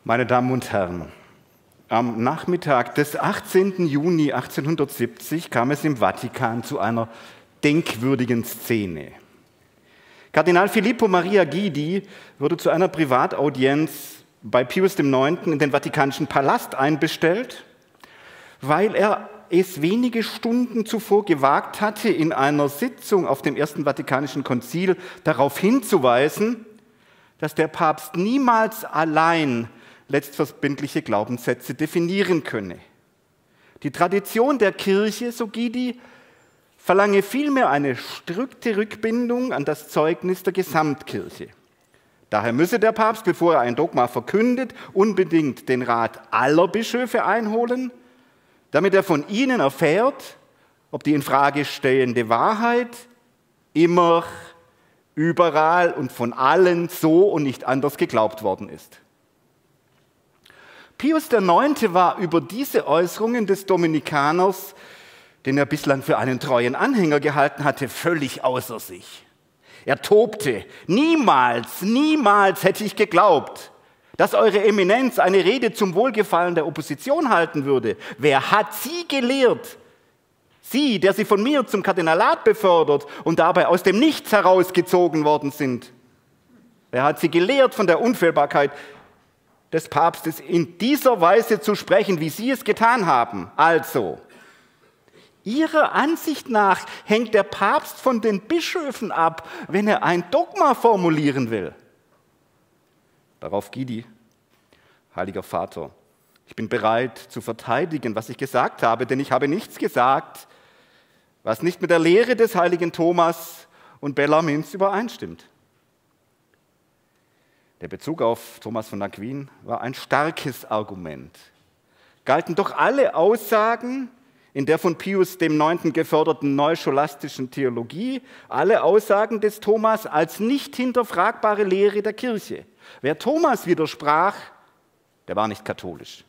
Meine Damen und Herren, am Nachmittag des 18. Juni 1870 kam es im Vatikan zu einer denkwürdigen Szene. Kardinal Filippo Maria Guidi wurde zu einer Privataudienz bei Pius IX. In den Vatikanischen Palast einbestellt, weil er es wenige Stunden zuvor gewagt hatte, in einer Sitzung auf dem Ersten Vatikanischen Konzil darauf hinzuweisen, dass der Papst niemals allein letztverbindliche Glaubenssätze definieren könne. Die Tradition der Kirche, so Guidi, verlange vielmehr eine strikte Rückbindung an das Zeugnis der Gesamtkirche. Daher müsse der Papst, bevor er ein Dogma verkündet, unbedingt den Rat aller Bischöfe einholen, damit er von ihnen erfährt, ob die infrage stellende Wahrheit immer, überall und von allen so und nicht anders geglaubt worden ist. Pius IX. War über diese Äußerungen des Dominikaners, den er bislang für einen treuen Anhänger gehalten hatte, völlig außer sich. Er tobte: Niemals, niemals hätte ich geglaubt, dass Eure Eminenz eine Rede zum Wohlgefallen der Opposition halten würde. Wer hat Sie gelehrt? Sie, der Sie von mir zum Kardinalat befördert und dabei aus dem Nichts herausgezogen worden sind. Wer hat Sie gelehrt von der Unfehlbarkeit des Papstes, in dieser Weise zu sprechen, wie Sie es getan haben? Also, Ihrer Ansicht nach hängt der Papst von den Bischöfen ab, wenn er ein Dogma formulieren will. Darauf Guidi: Heiliger Vater, ich bin bereit zu verteidigen, was ich gesagt habe, denn ich habe nichts gesagt, was nicht mit der Lehre des heiligen Thomas und Bellarmins übereinstimmt. Der Bezug auf Thomas von Aquin war ein starkes Argument. Galten doch alle Aussagen in der von Pius IX. Geförderten neuscholastischen Theologie, alle Aussagen des Thomas als nicht hinterfragbare Lehre der Kirche. Wer Thomas widersprach, der war nicht katholisch.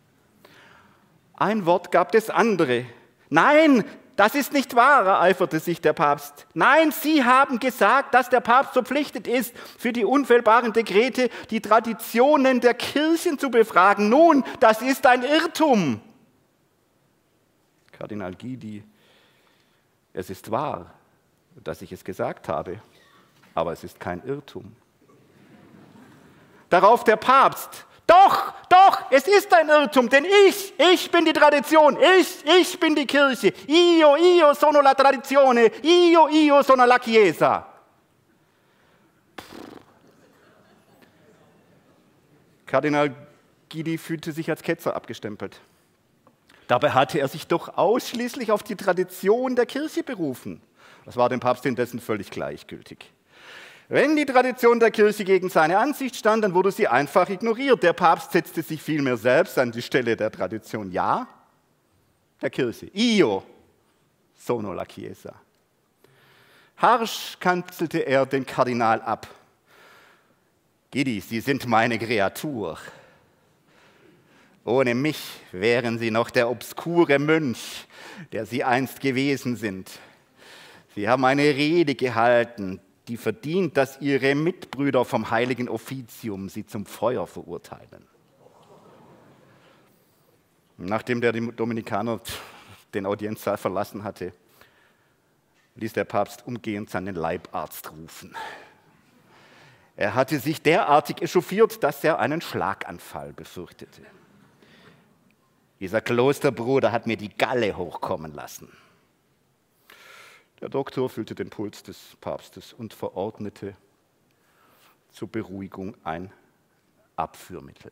Ein Wort gab das andere. Nein, das ist nicht wahr, ereiferte sich der Papst. Nein, Sie haben gesagt, dass der Papst verpflichtet ist, für die unfehlbaren Dekrete die Traditionen der Kirchen zu befragen. Nun, das ist ein Irrtum. Kardinal Guidi: Es ist wahr, dass ich es gesagt habe, aber es ist kein Irrtum. Darauf der Papst: Doch, es ist ein Irrtum, denn ich bin die Tradition, ich bin die Kirche. Io sono la tradizione, io sono la Chiesa. Kardinal Guidi fühlte sich als Ketzer abgestempelt. Dabei hatte er sich doch ausschließlich auf die Tradition der Kirche berufen. Das war dem Papst indessen völlig gleichgültig. Wenn die Tradition der Kirche gegen seine Ansicht stand, dann wurde sie einfach ignoriert. Der Papst setzte sich vielmehr selbst an die Stelle der Tradition, ja, der Kirche. Io sono la Chiesa. Harsch kanzelte er den Kardinal ab. Guidi, Sie sind meine Kreatur. Ohne mich wären Sie noch der obskure Mönch, der Sie einst gewesen sind. Sie haben eine Rede gehalten, die verdient, dass Ihre Mitbrüder vom Heiligen Offizium Sie zum Feuer verurteilen. Nachdem der Dominikaner den Audienzsaal verlassen hatte, ließ der Papst umgehend seinen Leibarzt rufen. Er hatte sich derartig echauffiert, dass er einen Schlaganfall befürchtete. Dieser Klosterbruder hat mir die Galle hochkommen lassen. Der Doktor fühlte den Puls des Papstes und verordnete zur Beruhigung ein Abführmittel.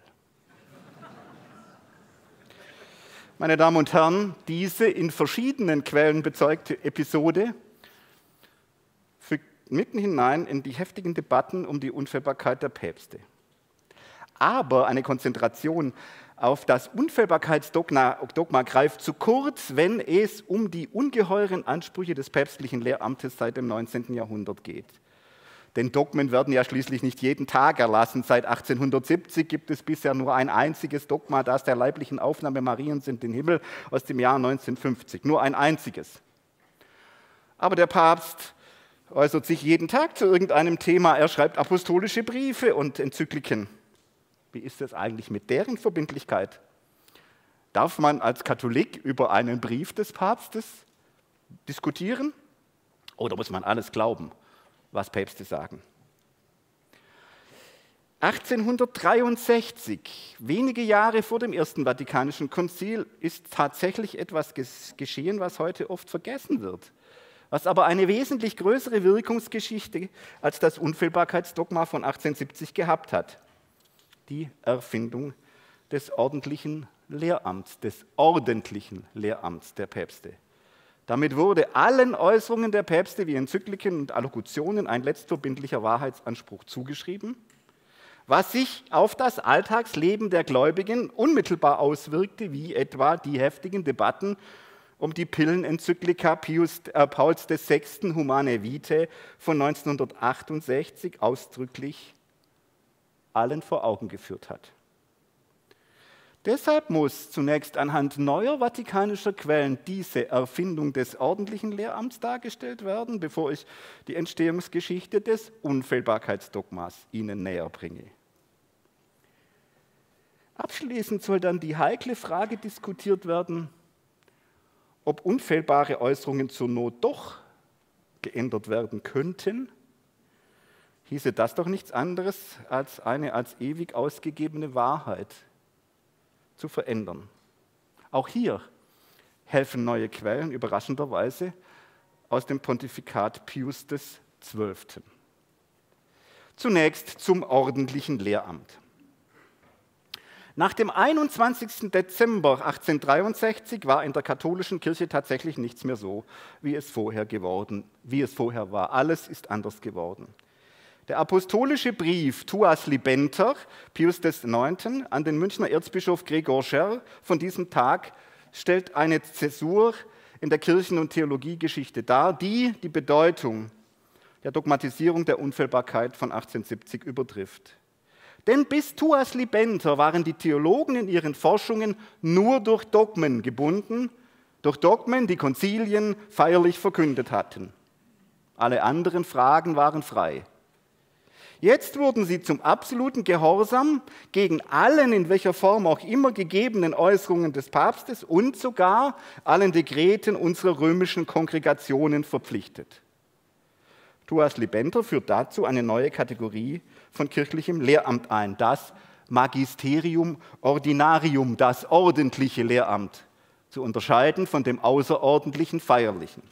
Meine Damen und Herren, diese in verschiedenen Quellen bezeugte Episode fügt mitten hinein in die heftigen Debatten um die Unfehlbarkeit der Päpste. Aber eine Konzentration auf das Unfehlbarkeitsdogma greift zu kurz, wenn es um die ungeheuren Ansprüche des päpstlichen Lehramtes seit dem 19. Jahrhundert geht. Denn Dogmen werden ja schließlich nicht jeden Tag erlassen. Seit 1870 gibt es bisher nur ein einziges Dogma, das der leiblichen Aufnahme Mariens in den Himmel, aus dem Jahr 1950. Nur ein einziges. Aber der Papst äußert sich jeden Tag zu irgendeinem Thema. Er schreibt apostolische Briefe und Enzykliken. Wie ist es eigentlich mit deren Verbindlichkeit? Darf man als Katholik über einen Brief des Papstes diskutieren? Oder muss man alles glauben, was Päpste sagen? 1863, wenige Jahre vor dem Ersten Vatikanischen Konzil, ist tatsächlich etwas geschehen, was heute oft vergessen wird, was aber eine wesentlich größere Wirkungsgeschichte als das Unfehlbarkeitsdogma von 1870 gehabt hat. Die Erfindung des ordentlichen Lehramts der Päpste. Damit wurde allen Äußerungen der Päpste wie Enzykliken und Allokutionen ein letztverbindlicher Wahrheitsanspruch zugeschrieben, was sich auf das Alltagsleben der Gläubigen unmittelbar auswirkte, wie etwa die heftigen Debatten um die Pillenenzyklika Pauls VI. Humanae Vitae von 1968 ausdrücklich allen vor Augen geführt hat. Deshalb muss zunächst anhand neuer vatikanischer Quellen diese Erfindung des ordentlichen Lehramts dargestellt werden, bevor ich die Entstehungsgeschichte des Unfehlbarkeitsdogmas Ihnen näher bringe. Abschließend soll dann die heikle Frage diskutiert werden, ob unfehlbare Äußerungen zur Not doch geändert werden könnten. Hieße das doch nichts anderes als eine als ewig ausgegebene Wahrheit zu verändern. Auch hier helfen neue Quellen überraschenderweise aus dem Pontifikat Pius XII. Zunächst zum ordentlichen Lehramt. Nach dem 21. Dezember 1863 war in der katholischen Kirche tatsächlich nichts mehr so, wie es vorher war. Alles ist anders geworden. Der apostolische Brief Tuas Libenter, Pius IX., an den Münchner Erzbischof Gregor Scherr von diesem Tag stellt eine Zäsur in der Kirchen- und Theologiegeschichte dar, die die Bedeutung der Dogmatisierung der Unfehlbarkeit von 1870 übertrifft. Denn bis Tuas Libenter waren die Theologen in ihren Forschungen nur durch Dogmen gebunden, durch Dogmen, die Konzilien feierlich verkündet hatten. Alle anderen Fragen waren frei. Jetzt wurden sie zum absoluten Gehorsam gegen allen, in welcher Form auch immer gegebenen Äußerungen des Papstes und sogar allen Dekreten unserer römischen Kongregationen verpflichtet. Tuas Libenter führt dazu eine neue Kategorie von kirchlichem Lehramt ein, das Magisterium Ordinarium, das ordentliche Lehramt, zu unterscheiden von dem außerordentlichen Feierlichen.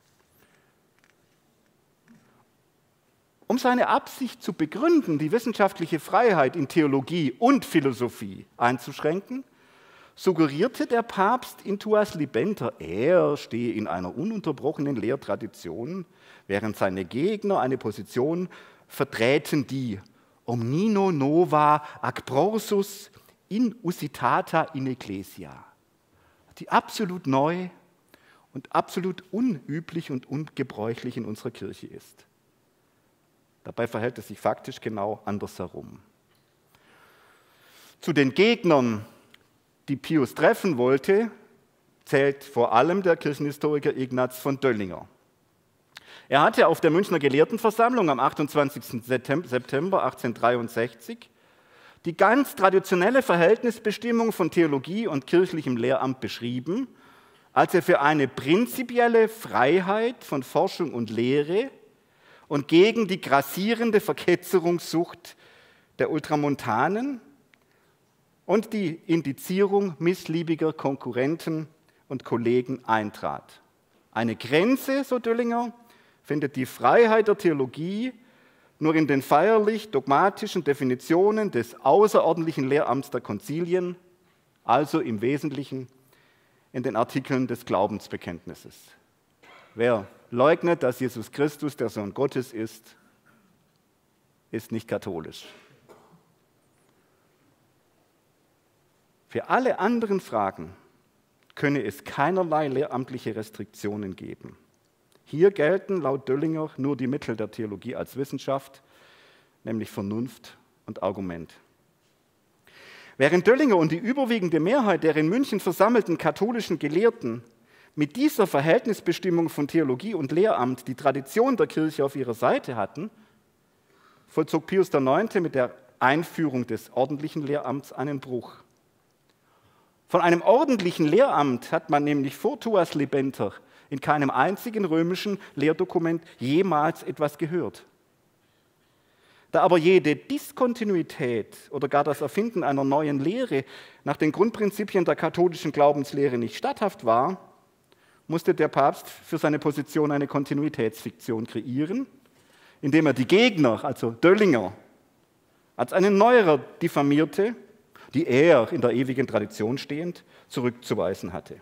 Um seine Absicht zu begründen, die wissenschaftliche Freiheit in Theologie und Philosophie einzuschränken, suggerierte der Papst in Tuas Libenter, er stehe in einer ununterbrochenen Lehrtradition, während seine Gegner eine Position vertreten, die omnino nova ac prorsus in usitata in ecclesia, die absolut neu und absolut unüblich und ungebräuchlich in unserer Kirche ist. Dabei verhält es sich faktisch genau andersherum. Zu den Gegnern, die Pius treffen wollte, zählt vor allem der Kirchenhistoriker Ignaz von Döllinger. Er hatte auf der Münchner Gelehrtenversammlung am 28. September 1863 die ganz traditionelle Verhältnisbestimmung von Theologie und kirchlichem Lehramt beschrieben, als er für eine prinzipielle Freiheit von Forschung und Lehre und gegen die grassierende Verketzerungssucht der Ultramontanen und die Indizierung missliebiger Konkurrenten und Kollegen eintrat. Eine Grenze, so Döllinger, findet die Freiheit der Theologie nur in den feierlich-dogmatischen Definitionen des außerordentlichen Lehramts der Konzilien, also im Wesentlichen in den Artikeln des Glaubensbekenntnisses. Wer leugnet, dass Jesus Christus der Sohn Gottes ist, ist nicht katholisch. Für alle anderen Fragen könne es keinerlei lehramtliche Restriktionen geben. Hier gelten laut Döllinger nur die Mittel der Theologie als Wissenschaft, nämlich Vernunft und Argument. Während Döllinger und die überwiegende Mehrheit der in München versammelten katholischen Gelehrten mit dieser Verhältnisbestimmung von Theologie und Lehramt die Tradition der Kirche auf ihrer Seite hatten, vollzog Pius IX. Mit der Einführung des ordentlichen Lehramts einen Bruch. Von einem ordentlichen Lehramt hat man nämlich vor Tuas Libenter in keinem einzigen römischen Lehrdokument jemals etwas gehört. Da aber jede Diskontinuität oder gar das Erfinden einer neuen Lehre nach den Grundprinzipien der katholischen Glaubenslehre nicht statthaft war, musste der Papst für seine Position eine Kontinuitätsfiktion kreieren, indem er die Gegner, also Döllinger, als einen Neuerer diffamierte, die er in der ewigen Tradition stehend zurückzuweisen hatte.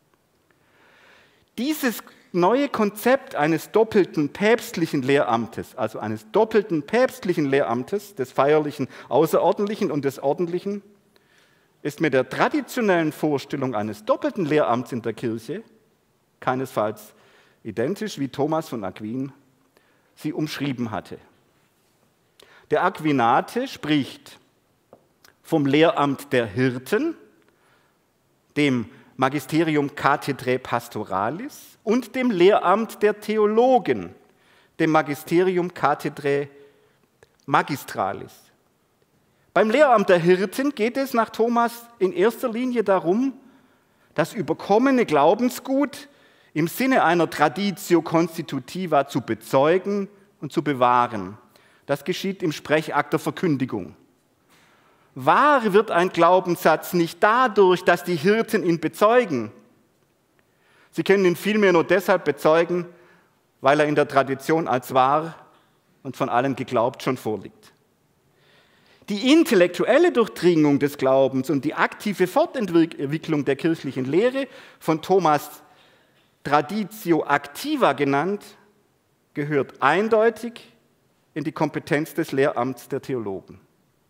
Dieses neue Konzept eines doppelten päpstlichen Lehramtes, also eines doppelten päpstlichen Lehramtes, des feierlichen Außerordentlichen und des Ordentlichen, ist mit der traditionellen Vorstellung eines doppelten Lehramts in der Kirche keinesfalls identisch, wie Thomas von Aquin sie umschrieben hatte. Der Aquinate spricht vom Lehramt der Hirten, dem Magisterium Cathedrae Pastoralis und dem Lehramt der Theologen, dem Magisterium Cathedrae Magistralis. Beim Lehramt der Hirten geht es nach Thomas in erster Linie darum, das überkommene Glaubensgut im Sinne einer Traditio Constitutiva zu bezeugen und zu bewahren. Das geschieht im Sprechakt der Verkündigung. Wahr wird ein Glaubenssatz nicht dadurch, dass die Hirten ihn bezeugen. Sie können ihn vielmehr nur deshalb bezeugen, weil er in der Tradition als wahr und von allen geglaubt schon vorliegt. Die intellektuelle Durchdringung des Glaubens und die aktive Fortentwicklung der kirchlichen Lehre, von Thomas Traditio Activa genannt, gehört eindeutig in die Kompetenz des Lehramts der Theologen.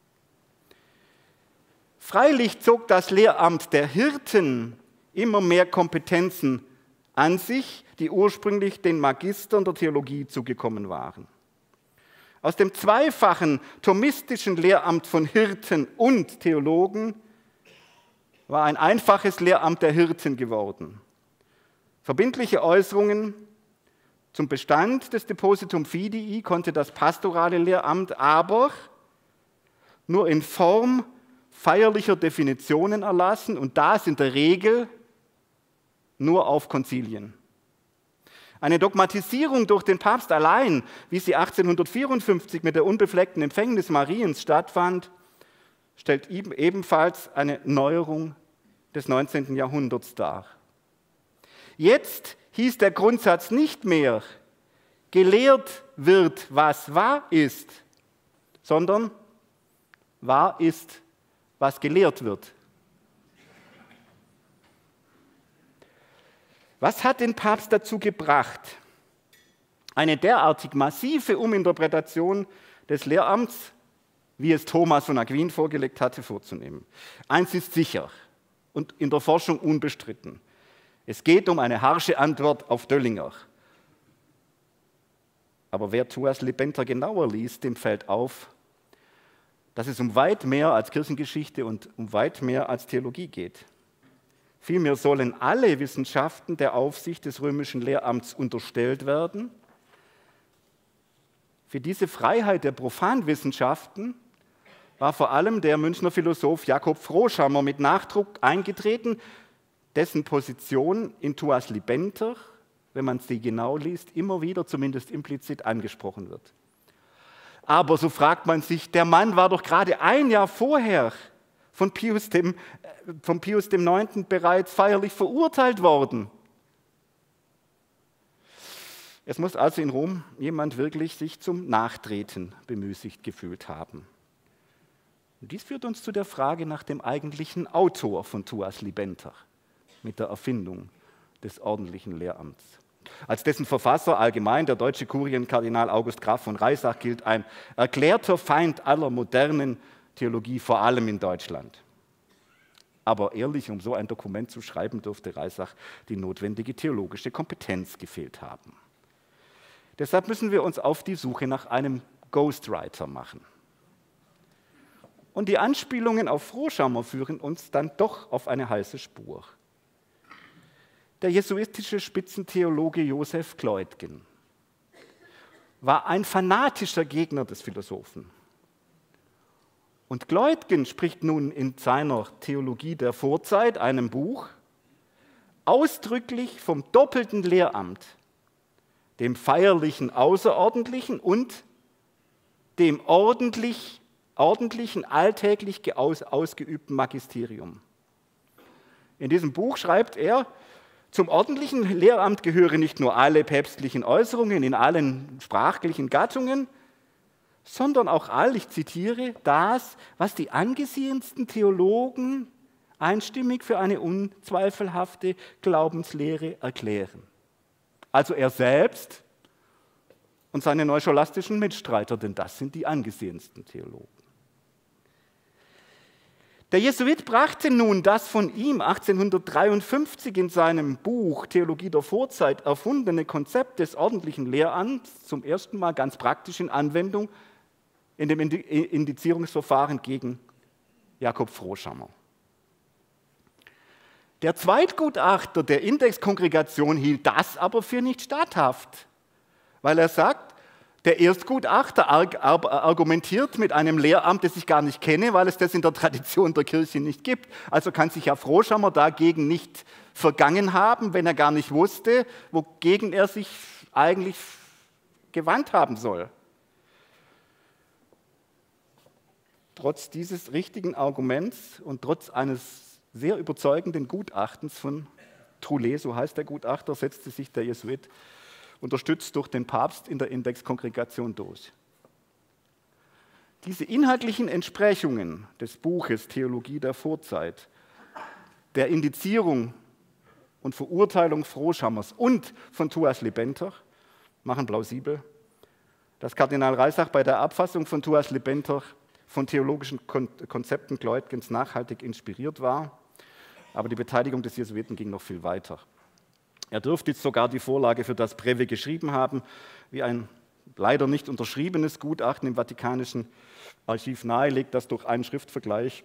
Freilich zog das Lehramt der Hirten immer mehr Kompetenzen an sich, die ursprünglich den Magistern der Theologie zugekommen waren. Aus dem zweifachen thomistischen Lehramt von Hirten und Theologen war ein einfaches Lehramt der Hirten geworden. Verbindliche Äußerungen zum Bestand des Depositum Fidii konnte das pastorale Lehramt aber nur in Form feierlicher Definitionen erlassen und das in der Regel nur auf Konzilien. Eine Dogmatisierung durch den Papst allein, wie sie 1854 mit der unbefleckten Empfängnis Mariens stattfand, stellt ebenfalls eine Neuerung des 19. Jahrhunderts dar. Jetzt hieß der Grundsatz nicht mehr, gelehrt wird, was wahr ist, sondern wahr ist, was gelehrt wird. Was hat den Papst dazu gebracht, eine derartig massive Uminterpretation des Lehramts, wie es Thomas von Aquin vorgelegt hatte, vorzunehmen? Eins ist sicher und in der Forschung unbestritten. Es geht um eine harsche Antwort auf Döllinger. Aber wer Tuas Libenter genauer liest, dem fällt auf, dass es um weit mehr als Kirchengeschichte und um weit mehr als Theologie geht. Vielmehr sollen alle Wissenschaften der Aufsicht des römischen Lehramts unterstellt werden. Für diese Freiheit der Profanwissenschaften war vor allem der Münchner Philosoph Jakob Froschammer mit Nachdruck eingetreten, dessen Position in Tuas Libenter, wenn man sie genau liest, immer wieder, zumindest implizit, angesprochen wird. Aber so fragt man sich, der Mann war doch gerade ein Jahr vorher von Pius IX. Bereits feierlich verurteilt worden. Es muss also in Rom jemand wirklich sich zum Nachtreten bemüßigt gefühlt haben. Und dies führt uns zu der Frage nach dem eigentlichen Autor von Tuas Libenter mit der Erfindung des ordentlichen Lehramts. Als dessen Verfasser allgemein der deutsche Kurienkardinal August Graf von Reisach gilt, ein erklärter Feind aller modernen Theologie, vor allem in Deutschland. Aber ehrlich, um so ein Dokument zu schreiben, dürfte Reisach die notwendige theologische Kompetenz gefehlt haben. Deshalb müssen wir uns auf die Suche nach einem Ghostwriter machen. Und die Anspielungen auf Froschammer führen uns dann doch auf eine heiße Spur. Der jesuitische Spitzentheologe Joseph Kleutgen war ein fanatischer Gegner des Philosophen Und Gleutgen spricht nun in seiner Theologie der Vorzeit, einem Buch, ausdrücklich vom doppelten Lehramt, dem feierlichen Außerordentlichen und dem ordentlichen, alltäglich ausgeübten Magisterium. In diesem Buch schreibt er, zum ordentlichen Lehramt gehören nicht nur alle päpstlichen Äußerungen in allen sprachlichen Gattungen, sondern auch all, ich zitiere, das, was die angesehensten Theologen einstimmig für eine unzweifelhafte Glaubenslehre erklären. Also er selbst und seine neuscholastischen Mitstreiter, denn das sind die angesehensten Theologen. Der Jesuit brachte nun das von ihm 1853 in seinem Buch Theologie der Vorzeit erfundene Konzept des ordentlichen Lehramts zum ersten Mal ganz praktisch in Anwendung in dem Indizierungsverfahren gegen Jakob Froschammer. Der Zweitgutachter der Indexkongregation hielt das aber für nicht statthaft, weil er sagt, der Erstgutachter argumentiert mit einem Lehramt, das ich gar nicht kenne, weil es das in der Tradition der Kirche nicht gibt. Also kann sich ja Froschammer dagegen nicht vergangen haben, wenn er gar nicht wusste, wogegen er sich eigentlich gewandt haben soll. Trotz dieses richtigen Arguments und trotz eines sehr überzeugenden Gutachtens von Troulet, so heißt der Gutachter, setzte sich der Jesuit, unterstützt durch den Papst, in der Indexkongregation durch. Diese inhaltlichen Entsprechungen des Buches Theologie der Vorzeit, der Indizierung und Verurteilung Froschhammers und von Thuas Lebenter machen plausibel, dass Kardinal Reisach bei der Abfassung von Thuas Lebenter von theologischen Konzepten Gleutgens nachhaltig inspiriert war, aber die Beteiligung des Jesuiten ging noch viel weiter. Er dürfte sogar die Vorlage für das Breve geschrieben haben, wie ein leider nicht unterschriebenes Gutachten im Vatikanischen Archiv nahelegt, das durch einen Schriftvergleich,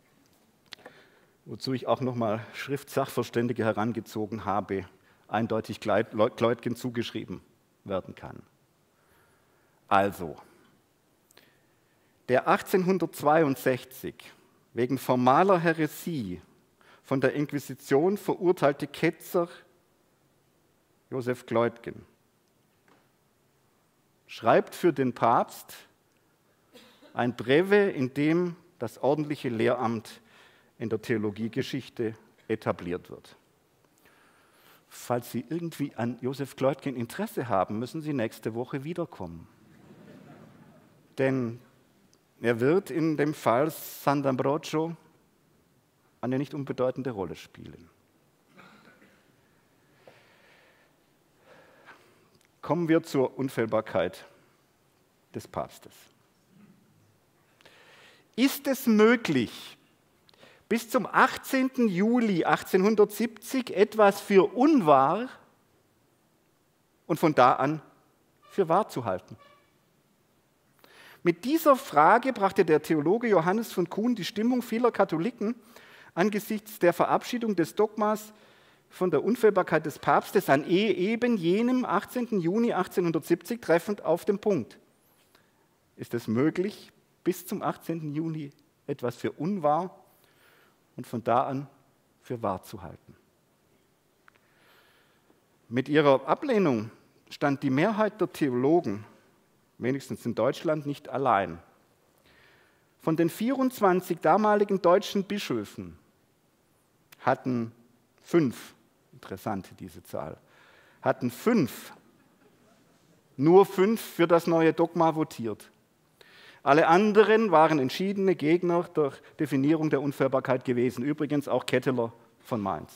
wozu ich auch nochmal Schriftsachverständige herangezogen habe, eindeutig Gleutgen zugeschrieben werden kann. Also, der 1862 wegen formaler Häresie von der Inquisition verurteilte Ketzer Josef Gleutgen schreibt für den Papst ein Breve, in dem das ordentliche Lehramt in der Theologiegeschichte etabliert wird. Falls Sie irgendwie an Josef Gleutgen Interesse haben, müssen Sie nächste Woche wiederkommen. Denn er wird in dem Fall Sant'Ambrogio eine nicht unbedeutende Rolle spielen. Kommen wir zur Unfehlbarkeit des Papstes. Ist es möglich, bis zum 18. Juli 1870 etwas für unwahr und von da an für wahr zu halten? Mit dieser Frage brachte der Theologe Johannes von Kuhn die Stimmung vieler Katholiken angesichts der Verabschiedung des Dogmas von der Unfehlbarkeit des Papstes an eben jenem 18. Juni 1870 treffend auf den Punkt. Ist es möglich, bis zum 18. Juni etwas für unwahr und von da an für wahr zu halten? Mit ihrer Ablehnung stand die Mehrheit der Theologen, wenigstens in Deutschland, nicht allein. Von den 24 damaligen deutschen Bischöfen hatten 5, interessant diese Zahl, hatten 5, nur 5 für das neue Dogma votiert. Alle anderen waren entschiedene Gegner der Definierung der Unfehlbarkeit gewesen, übrigens auch Ketteler von Mainz.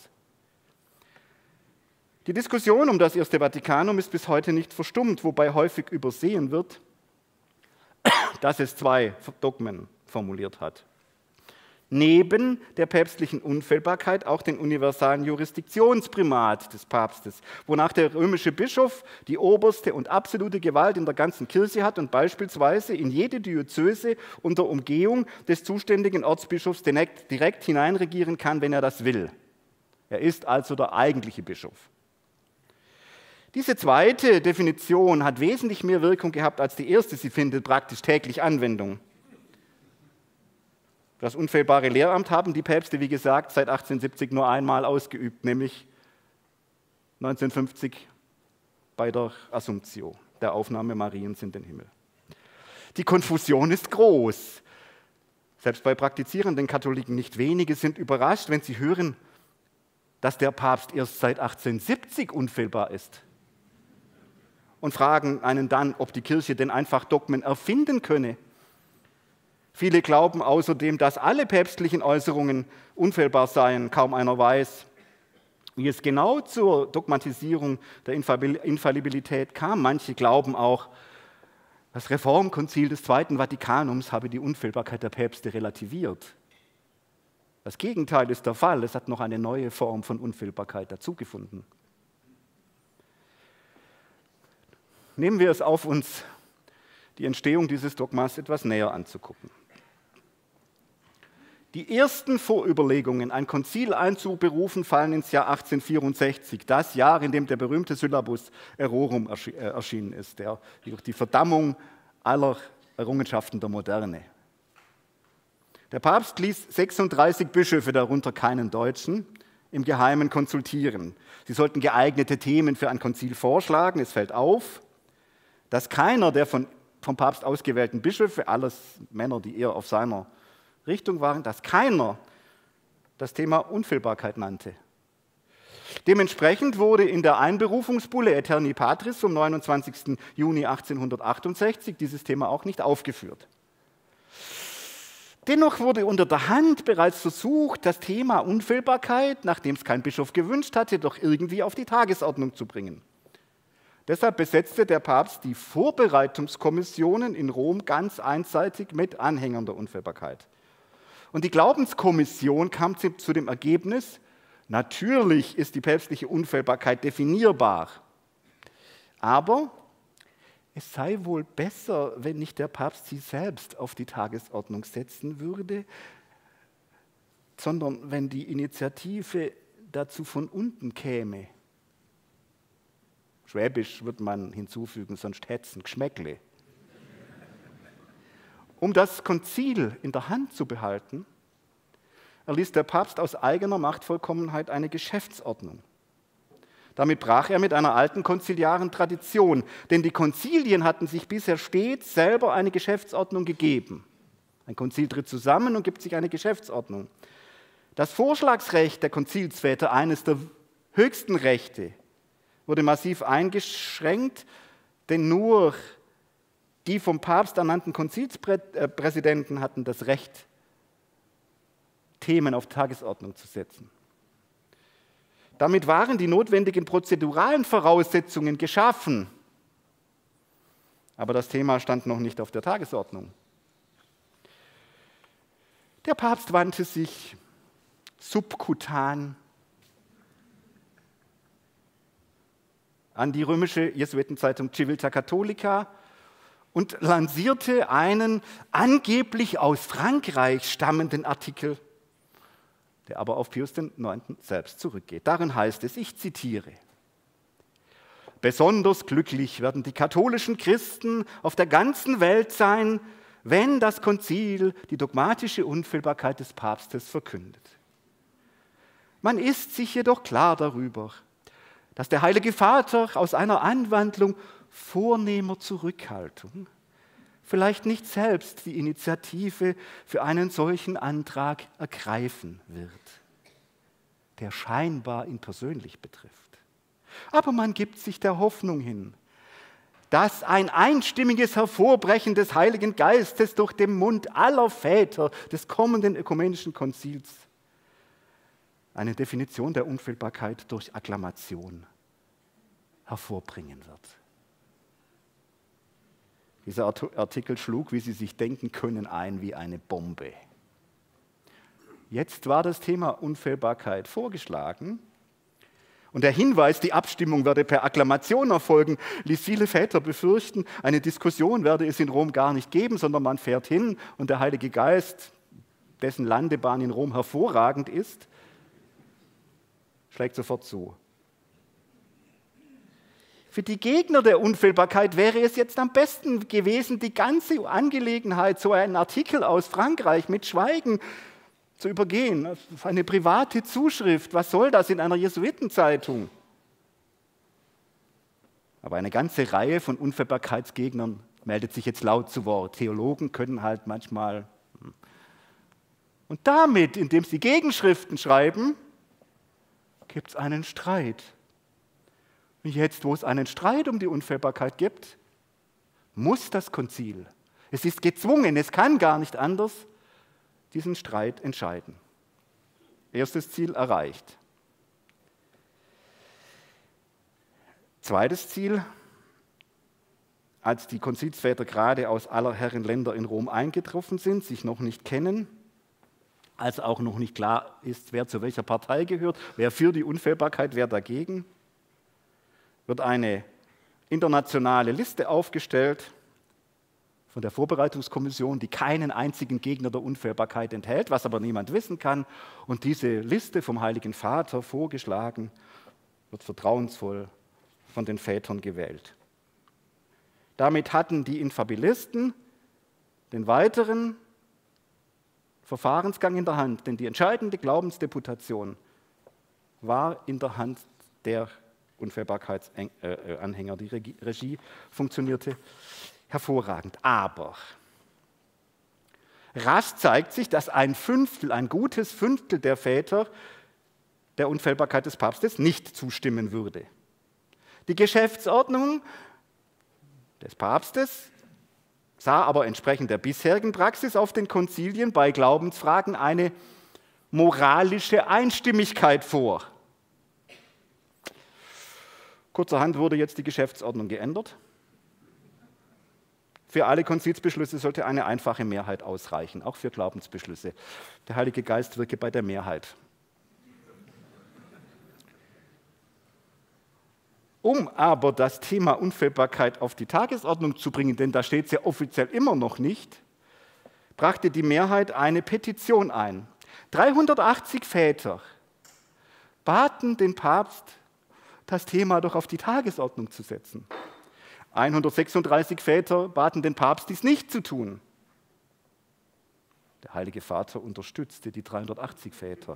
Die Diskussion um das Erste Vatikanum ist bis heute nicht verstummt, wobei häufig übersehen wird, dass es 2 Dogmen formuliert hat. Neben der päpstlichen Unfehlbarkeit auch den universalen Jurisdiktionsprimat des Papstes, wonach der römische Bischof die oberste und absolute Gewalt in der ganzen Kirche hat und beispielsweise in jede Diözese unter Umgehung des zuständigen Ortsbischofs direkt hineinregieren kann, wenn er das will. Er ist also der eigentliche Bischof. Diese zweite Definition hat wesentlich mehr Wirkung gehabt als die erste. Sie findet praktisch täglich Anwendung. Das unfehlbare Lehramt haben die Päpste, wie gesagt, seit 1870 nur einmal ausgeübt, nämlich 1950 bei der Assumptio, der Aufnahme Mariens in den Himmel. Die Konfusion ist groß. Selbst bei praktizierenden Katholiken nicht wenige sind überrascht, wenn sie hören, dass der Papst erst seit 1870 unfehlbar ist. Und fragen einen dann, ob die Kirche denn einfach Dogmen erfinden könne. Viele glauben außerdem, dass alle päpstlichen Äußerungen unfehlbar seien. Kaum einer weiß, wie es genau zur Dogmatisierung der Infallibilität kam. Manche glauben auch, das Reformkonzil des Zweiten Vatikanums habe die Unfehlbarkeit der Päpste relativiert. Das Gegenteil ist der Fall. Es hat noch eine neue Form von Unfehlbarkeit dazugefunden. Nehmen wir es auf uns, die Entstehung dieses Dogmas etwas näher anzugucken. Die ersten Vorüberlegungen, ein Konzil einzuberufen, fallen ins Jahr 1864, das Jahr, in dem der berühmte Syllabus Errorum erschienen ist, der durch die Verdammung aller Errungenschaften der Moderne. Der Papst ließ 36 Bischöfe, darunter keinen Deutschen, im Geheimen konsultieren. Sie sollten geeignete Themen für ein Konzil vorschlagen. Es fällt auf, dass keiner der vom Papst ausgewählten Bischöfe, alles Männer, die eher auf seiner Richtung waren, dass keiner das Thema Unfehlbarkeit nannte. Dementsprechend wurde in der Einberufungsbulle Aeterni Patris vom 29. Juni 1868 dieses Thema auch nicht aufgeführt. Dennoch wurde unter der Hand bereits versucht, das Thema Unfehlbarkeit, nachdem es kein Bischof gewünscht hatte, doch irgendwie auf die Tagesordnung zu bringen. Deshalb besetzte der Papst die Vorbereitungskommissionen in Rom ganz einseitig mit Anhängern der Unfehlbarkeit. Und die Glaubenskommission kam zu dem Ergebnis, natürlich ist die päpstliche Unfehlbarkeit definierbar, aber es sei wohl besser, wenn nicht der Papst sie selbst auf die Tagesordnung setzen würde, sondern wenn die Initiative dazu von unten käme. Schwäbisch würde man hinzufügen, sonst hätt's Geschmäckle. Um das Konzil in der Hand zu behalten, erließ der Papst aus eigener Machtvollkommenheit eine Geschäftsordnung. Damit brach er mit einer alten konziliaren Tradition, denn die Konzilien hatten sich bisher stets selber eine Geschäftsordnung gegeben. Ein Konzil tritt zusammen und gibt sich eine Geschäftsordnung. Das Vorschlagsrecht der Konzilsväter, eines der höchsten Rechte, wurde massiv eingeschränkt, denn nur die vom Papst ernannten Konzilspräsidenten hatten das Recht, Themen auf Tagesordnung zu setzen. Damit waren die notwendigen prozeduralen Voraussetzungen geschaffen, aber das Thema stand noch nicht auf der Tagesordnung. Der Papst wandte sich subkutan an die römische Jesuitenzeitung Civiltà Cattolica und lancierte einen angeblich aus Frankreich stammenden Artikel, der aber auf Pius IX. Selbst zurückgeht. Darin heißt es, ich zitiere: Besonders glücklich werden die katholischen Christen auf der ganzen Welt sein, wenn das Konzil die dogmatische Unfehlbarkeit des Papstes verkündet. Man ist sich jedoch klar darüber, dass der Heilige Vater aus einer Anwandlung vornehmer Zurückhaltung vielleicht nicht selbst die Initiative für einen solchen Antrag ergreifen wird, der scheinbar ihn persönlich betrifft. Aber man gibt sich der Hoffnung hin, dass ein einstimmiges Hervorbrechen des Heiligen Geistes durch den Mund aller Väter des kommenden ökumenischen Konzils eine Definition der Unfehlbarkeit durch Akklamation hervorbringen wird. Dieser Artikel schlug, wie Sie sich denken können, ein wie eine Bombe. Jetzt war das Thema Unfehlbarkeit vorgeschlagen und der Hinweis, die Abstimmung werde per Akklamation erfolgen, ließ viele Väter befürchten, eine Diskussion werde es in Rom gar nicht geben, sondern man fährt hin und der Heilige Geist, dessen Landebahn in Rom hervorragend ist, schlägt sofort zu. Für die Gegner der Unfehlbarkeit wäre es jetzt am besten gewesen, die ganze Angelegenheit, so einen Artikel aus Frankreich mit Schweigen zu übergehen. Auf eine private Zuschrift, was soll das in einer Jesuitenzeitung? Aber eine ganze Reihe von Unfehlbarkeitsgegnern meldet sich jetzt laut zu Wort. Theologen können halt manchmal. Und damit, indem sie Gegenschriften schreiben, gibt es einen Streit. Und jetzt, wo es einen Streit um die Unfehlbarkeit gibt, muss das Konzil, es ist gezwungen, es kann gar nicht anders, diesen Streit entscheiden. Erstes Ziel erreicht. Zweites Ziel, als die Konzilsväter gerade aus aller Herren Länder in Rom eingetroffen sind, sich noch nicht kennen, als auch noch nicht klar ist, wer zu welcher Partei gehört, wer für die Unfehlbarkeit, wer dagegen, wird eine internationale Liste aufgestellt von der Vorbereitungskommission, die keinen einzigen Gegner der Unfehlbarkeit enthält, was aber niemand wissen kann. Und diese Liste vom Heiligen Vater vorgeschlagen, wird vertrauensvoll von den Vätern gewählt. Damit hatten die Infabilisten den weiteren Verfahrensgang in der Hand, denn die entscheidende Glaubensdeputation war in der Hand der Unfehlbarkeitsanhänger. Die Regie funktionierte hervorragend. Aber rasch zeigt sich, dass ein gutes Fünftel der Väter der Unfehlbarkeit des Papstes nicht zustimmen würde. Die Geschäftsordnung des Papstes sah aber entsprechend der bisherigen Praxis auf den Konzilien bei Glaubensfragen eine moralische Einstimmigkeit vor. Kurzerhand wurde jetzt die Geschäftsordnung geändert. Für alle Konzilsbeschlüsse sollte eine einfache Mehrheit ausreichen, auch für Glaubensbeschlüsse. Der Heilige Geist wirke bei der Mehrheit. Um aber das Thema Unfehlbarkeit auf die Tagesordnung zu bringen, denn da steht es ja offiziell immer noch nicht, brachte die Mehrheit eine Petition ein. 380 Väter baten den Papst, das Thema doch auf die Tagesordnung zu setzen. 136 Väter baten den Papst, dies nicht zu tun. Der Heilige Vater unterstützte die 380 Väter.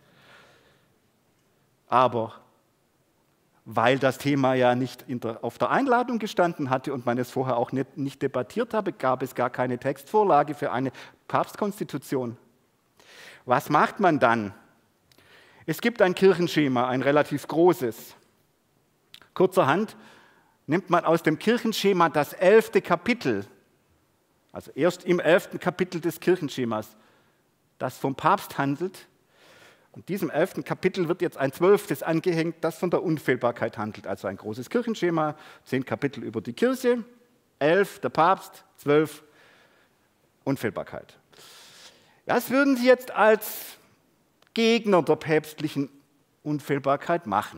Aber weil das Thema ja nicht auf der Einladung gestanden hatte und man es vorher auch nicht debattiert habe, gab es gar keine Textvorlage für eine Papstkonstitution. Was macht man dann? Es gibt ein Kirchenschema, ein relativ großes. Kurzerhand nimmt man aus dem Kirchenschema das 11. Kapitel, also erst im 11. Kapitel des Kirchenschemas, das vom Papst handelt. Und diesem 11. Kapitel wird jetzt ein 12. angehängt, das von der Unfehlbarkeit handelt. Also ein großes Kirchenschema, 10 Kapitel über die Kirche, 11 der Papst, 12 Unfehlbarkeit. Das würden Sie jetzt als Gegner der päpstlichen Unfehlbarkeit machen.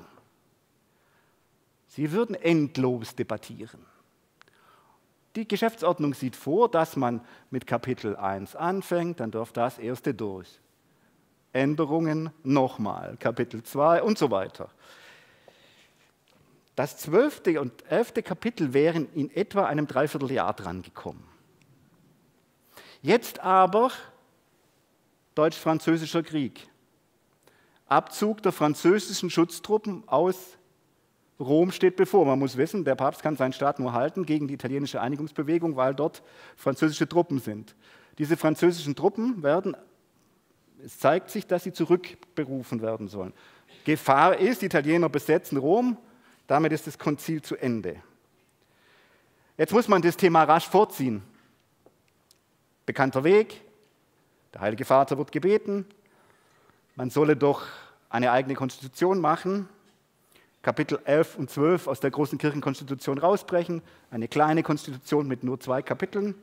Sie würden endlos debattieren. Die Geschäftsordnung sieht vor, dass man mit Kapitel 1 anfängt, dann darf das erste durch. Änderungen nochmal, Kapitel 2 und so weiter. Das 12. und 11. Kapitel wären in etwa einem Dreivierteljahr drangekommen. Jetzt aber Deutsch-Französischer Krieg. Abzug der französischen Schutztruppen aus Rom steht bevor. Man muss wissen, der Papst kann seinen Staat nur halten gegen die italienische Einigungsbewegung, weil dort französische Truppen sind. Diese französischen Truppen es zeigt sich, dass sie zurückberufen werden sollen. Gefahr ist, die Italiener besetzen Rom, damit ist das Konzil zu Ende. Jetzt muss man das Thema rasch vorziehen. Bekannter Weg, der Heilige Vater wird gebeten, man solle doch eine eigene Konstitution machen, Kapitel 11 und 12 aus der großen Kirchenkonstitution rausbrechen, eine kleine Konstitution mit nur 2 Kapiteln.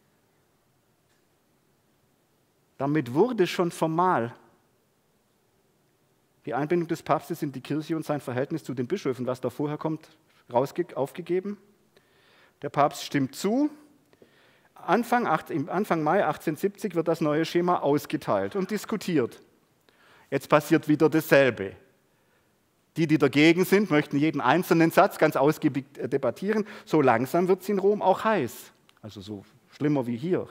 Damit wurde schon formal die Einbindung des Papstes in die Kirche und sein Verhältnis zu den Bischöfen, was da vorher kommt, aufgegeben. Der Papst stimmt zu. Anfang Mai 1870 wird das neue Schema ausgeteilt und diskutiert. Jetzt passiert wieder dasselbe. Die dagegen sind, möchten jeden einzelnen Satz ganz ausgiebig debattieren. So langsam wird es in Rom auch heiß. Also so schlimmer wie hier.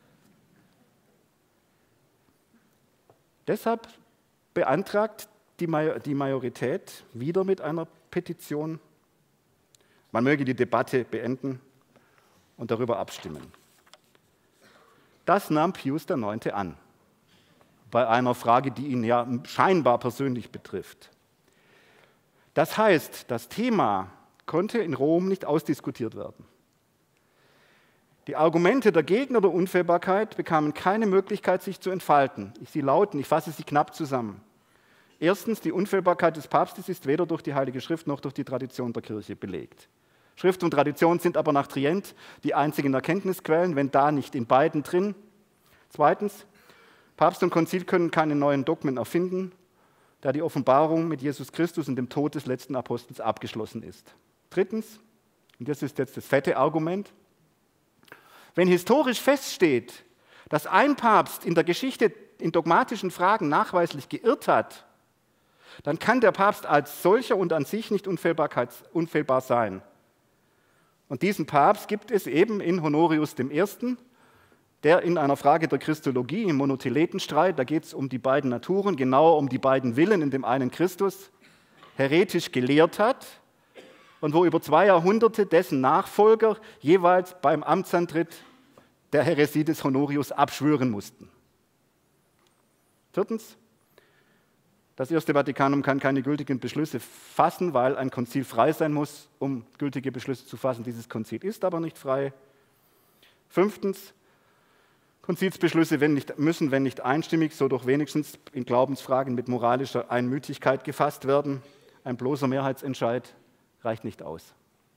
Deshalb beantragt die Majorität wieder mit einer Petition, man möge die Debatte beenden und darüber abstimmen. Das nahm Pius IX. An, bei einer Frage, die ihn ja scheinbar persönlich betrifft. Das heißt, das Thema konnte in Rom nicht ausdiskutiert werden. Die Argumente der Gegner der Unfehlbarkeit bekamen keine Möglichkeit, sich zu entfalten. Sie lauten, ich fasse sie knapp zusammen. Erstens, die Unfehlbarkeit des Papstes ist weder durch die Heilige Schrift noch durch die Tradition der Kirche belegt. Schrift und Tradition sind aber nach Trient die einzigen Erkenntnisquellen, wenn da nicht in beiden drin. Zweitens, Papst und Konzil können keine neuen Dogmen erfinden, da die Offenbarung mit Jesus Christus und dem Tod des letzten Apostels abgeschlossen ist. Drittens, und das ist jetzt das fette Argument, wenn historisch feststeht, dass ein Papst in der Geschichte in dogmatischen Fragen nachweislich geirrt hat, dann kann der Papst als solcher und an sich nicht unfehlbar sein. Und diesen Papst gibt es eben in Honorius I., der in einer Frage der Christologie, im Monotheletenstreit, da geht es um die beiden Naturen, genauer um die beiden Willen in dem einen Christus, heretisch gelehrt hat und wo über 2 Jahrhunderte dessen Nachfolger jeweils beim Amtsantritt der Häresie des Honorius abschwören mussten. Viertens, das Erste Vatikanum kann keine gültigen Beschlüsse fassen, weil ein Konzil frei sein muss, um gültige Beschlüsse zu fassen. Dieses Konzil ist aber nicht frei. Fünftens, Konzilsbeschlüsse müssen, wenn nicht einstimmig, so doch wenigstens in Glaubensfragen mit moralischer Einmütigkeit gefasst werden. Ein bloßer Mehrheitsentscheid reicht nicht aus.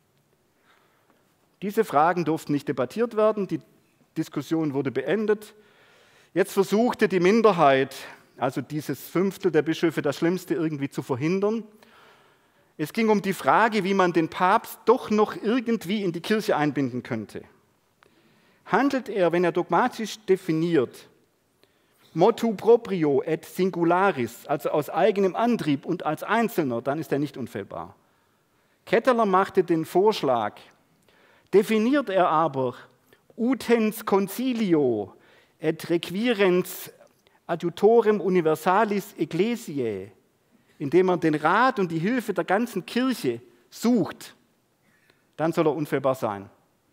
Diese Fragen durften nicht debattiert werden, die Diskussion wurde beendet. Jetzt versuchte die Minderheit, also dieses Fünftel der Bischöfe, das Schlimmste irgendwie zu verhindern. Es ging um die Frage, wie man den Papst doch noch irgendwie in die Kirche einbinden könnte. Handelt er, wenn er dogmatisch definiert, motu proprio et singularis, also aus eigenem Antrieb und als Einzelner, dann ist er nicht unfehlbar. Ketteler machte den Vorschlag, definiert er aber utens concilio et requirens adjutorem universalis ecclesiae, indem er den Rat und die Hilfe der ganzen Kirche sucht, dann soll er unfehlbar sein.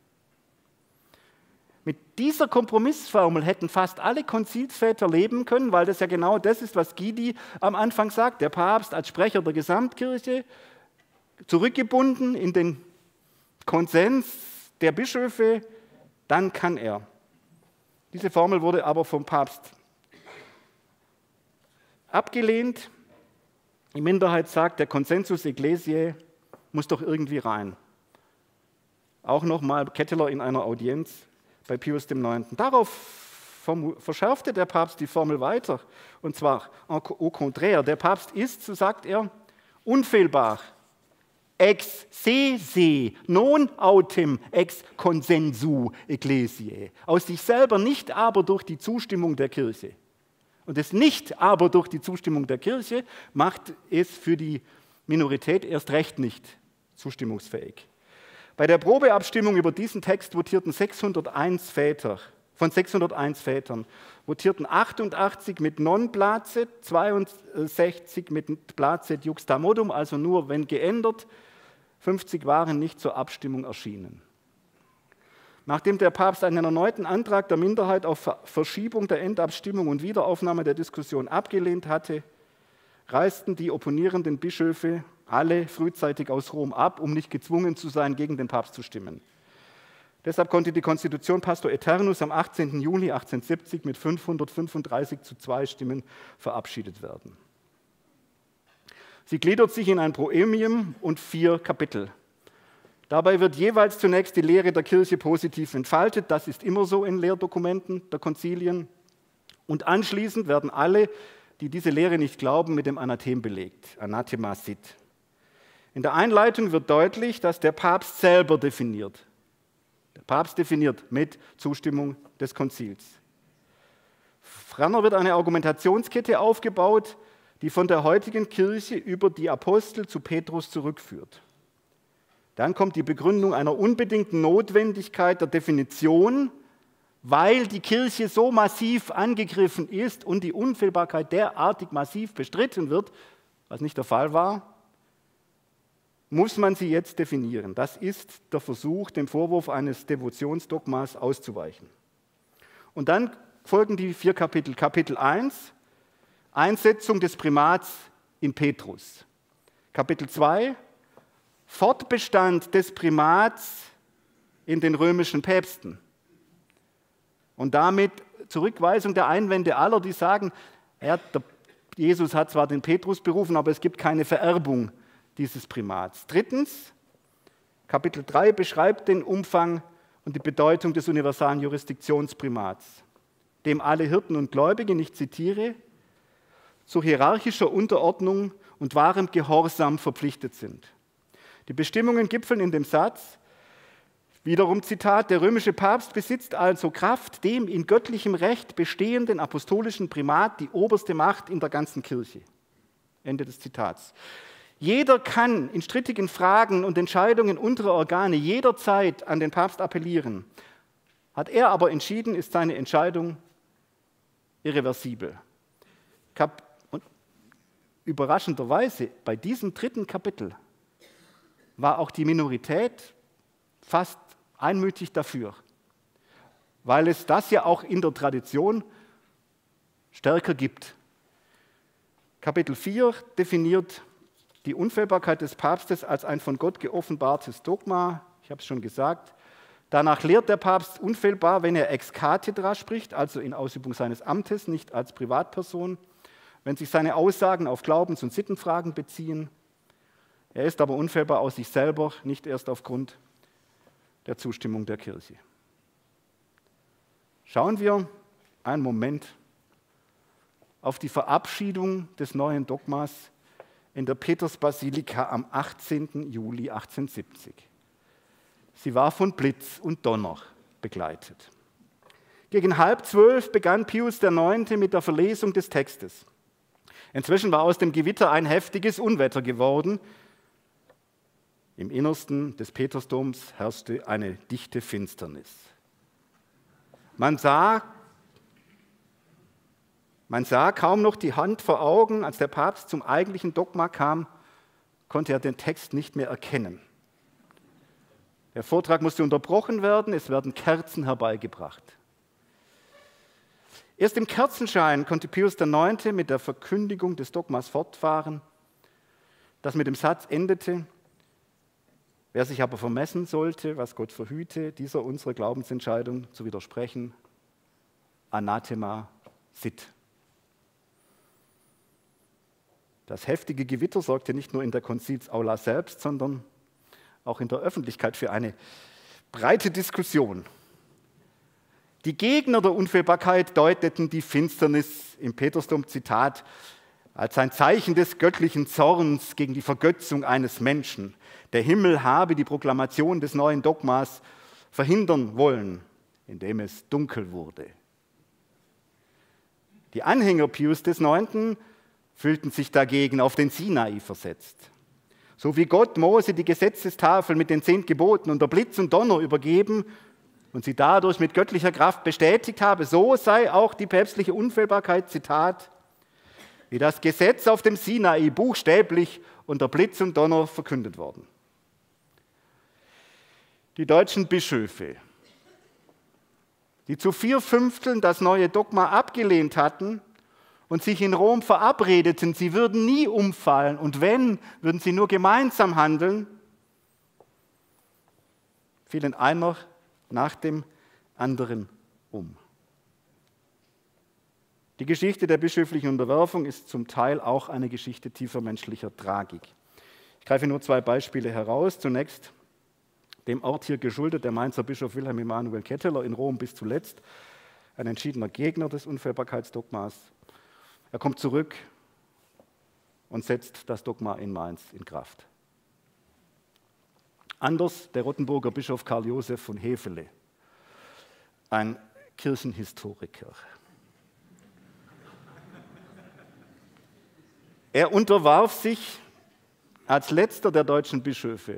Mit dieser Kompromissformel hätten fast alle Konzilsväter leben können, weil das ja genau das ist, was Guidi am Anfang sagt. Der Papst als Sprecher der Gesamtkirche, zurückgebunden in den Konsens der Bischöfe, dann kann er. Diese Formel wurde aber vom Papst abgelehnt. Die Minderheit sagt, der Consensus Ecclesiae muss doch irgendwie rein. Auch nochmal Ketteler in einer Audienz bei Pius IX. Darauf verschärfte der Papst die Formel weiter. Und zwar, au contraire, der Papst ist, so sagt er, unfehlbar. Ex se se, non autem ex consensu ecclesiae. Aus sich selber, nicht aber durch die Zustimmung der Kirche. Und das nicht aber durch die Zustimmung der Kirche macht es für die Minorität erst recht nicht zustimmungsfähig. Bei der Probeabstimmung über diesen Text votierten 601 Väter, von 601 Vätern, votierten 88 mit non placet, 62 mit placet juxta modum, also nur wenn geändert, 50 waren nicht zur Abstimmung erschienen. Nachdem der Papst einen erneuten Antrag der Minderheit auf Verschiebung der Endabstimmung und Wiederaufnahme der Diskussion abgelehnt hatte, reisten die opponierenden Bischöfe alle frühzeitig aus Rom ab, um nicht gezwungen zu sein, gegen den Papst zu stimmen. Deshalb konnte die Constitution Pastor Aeternus am 18. Juli 1870 mit 535:2 Stimmen verabschiedet werden. Sie gliedert sich in ein Proemium und 4 Kapitel. Dabei wird jeweils zunächst die Lehre der Kirche positiv entfaltet, das ist immer so in Lehrdokumenten der Konzilien. Und anschließend werden alle, die diese Lehre nicht glauben, mit dem Anathem belegt, Anathema sit. In der Einleitung wird deutlich, dass der Papst selber definiert. Der Papst definiert mit Zustimmung des Konzils. Ferner wird eine Argumentationskette aufgebaut, die von der heutigen Kirche über die Apostel zu Petrus zurückführt. Dann kommt die Begründung einer unbedingten Notwendigkeit der Definition, weil die Kirche so massiv angegriffen ist und die Unfehlbarkeit derartig massiv bestritten wird, was nicht der Fall war, muss man sie jetzt definieren. Das ist der Versuch, dem Vorwurf eines Devotionsdogmas auszuweichen. Und dann folgen die 4 Kapitel. Kapitel 1, Einsetzung des Primats in Petrus. Kapitel 2, Fortbestand des Primats in den römischen Päpsten. Und damit Zurückweisung der Einwände aller, die sagen, Jesus hat zwar den Petrus berufen, aber es gibt keine Vererbung dieses Primats. Drittens, Kapitel 3 beschreibt den Umfang und die Bedeutung des universalen Jurisdiktionsprimats, dem alle Hirten und Gläubigen, ich zitiere, zu hierarchischer Unterordnung und wahrem Gehorsam verpflichtet sind. Die Bestimmungen gipfeln in dem Satz, wiederum Zitat, der römische Papst besitzt also Kraft dem in göttlichem Recht bestehenden apostolischen Primat die oberste Macht in der ganzen Kirche. Ende des Zitats. Jeder kann in strittigen Fragen und Entscheidungen unterer Organe jederzeit an den Papst appellieren. Hat er aber entschieden, ist seine Entscheidung irreversibel. Und überraschenderweise, bei diesem 3. Kapitel war auch die Minorität fast einmütig dafür, weil es das ja auch in der Tradition stärker gibt. Kapitel 4 definiert die Unfehlbarkeit des Papstes als ein von Gott geoffenbartes Dogma. Ich habe es schon gesagt. Danach lehrt der Papst unfehlbar, wenn er ex cathedra spricht, also in Ausübung seines Amtes, nicht als Privatperson, wenn sich seine Aussagen auf Glaubens- und Sittenfragen beziehen. Er ist aber unfehlbar aus sich selber, nicht erst aufgrund der Zustimmung der Kirche. Schauen wir einen Moment auf die Verabschiedung des neuen Dogmas in der Petersbasilika am 18. Juli 1870. Sie war von Blitz und Donner begleitet. Gegen 11:30 begann Pius IX. Mit der Verlesung des Textes. Inzwischen war aus dem Gewitter ein heftiges Unwetter geworden. Im Innersten des Petersdoms herrschte eine dichte Finsternis. Man sah kaum noch die Hand vor Augen. Als der Papst zum eigentlichen Dogma kam, konnte er den Text nicht mehr erkennen. Der Vortrag musste unterbrochen werden, es werden Kerzen herbeigebracht. Erst im Kerzenschein konnte Pius IX. Mit der Verkündigung des Dogmas fortfahren, das mit dem Satz endete: Wer sich aber vermessen sollte, was Gott verhüte, dieser unserer Glaubensentscheidung zu widersprechen, anathema sit. Das heftige Gewitter sorgte nicht nur in der Konzilsaula selbst, sondern auch in der Öffentlichkeit für eine breite Diskussion. Die Gegner der Unfehlbarkeit deuteten die Finsternis im Petersdom, Zitat, als ein Zeichen des göttlichen Zorns gegen die Vergötzung eines Menschen. Der Himmel habe die Proklamation des neuen Dogmas verhindern wollen, indem es dunkel wurde. Die Anhänger Pius IX. Fühlten sich dagegen auf den Sinai versetzt. So wie Gott Mose die Gesetzestafel mit den 10 Geboten unter Blitz und Donner übergeben und sie dadurch mit göttlicher Kraft bestätigt habe, so sei auch die päpstliche Unfehlbarkeit, Zitat, wie das Gesetz auf dem Sinai buchstäblich unter Blitz und Donner verkündet worden. Die deutschen Bischöfe, die zu 4/5 das neue Dogma abgelehnt hatten und sich in Rom verabredeten, sie würden nie umfallen und wenn, würden sie nur gemeinsam handeln, fielen einer nach dem anderen um. Die Geschichte der bischöflichen Unterwerfung ist zum Teil auch eine Geschichte tiefer menschlicher Tragik. Ich greife nur 2 Beispiele heraus. Zunächst dem Ort hier geschuldet, der Mainzer Bischof Wilhelm Emanuel Ketteler, in Rom bis zuletzt ein entschiedener Gegner des Unfehlbarkeitsdogmas. Er kommt zurück und setzt das Dogma in Mainz in Kraft. Anders der Rottenburger Bischof Karl Josef von Hefele, ein Kirchenhistoriker. Er unterwarf sich als letzter der deutschen Bischöfe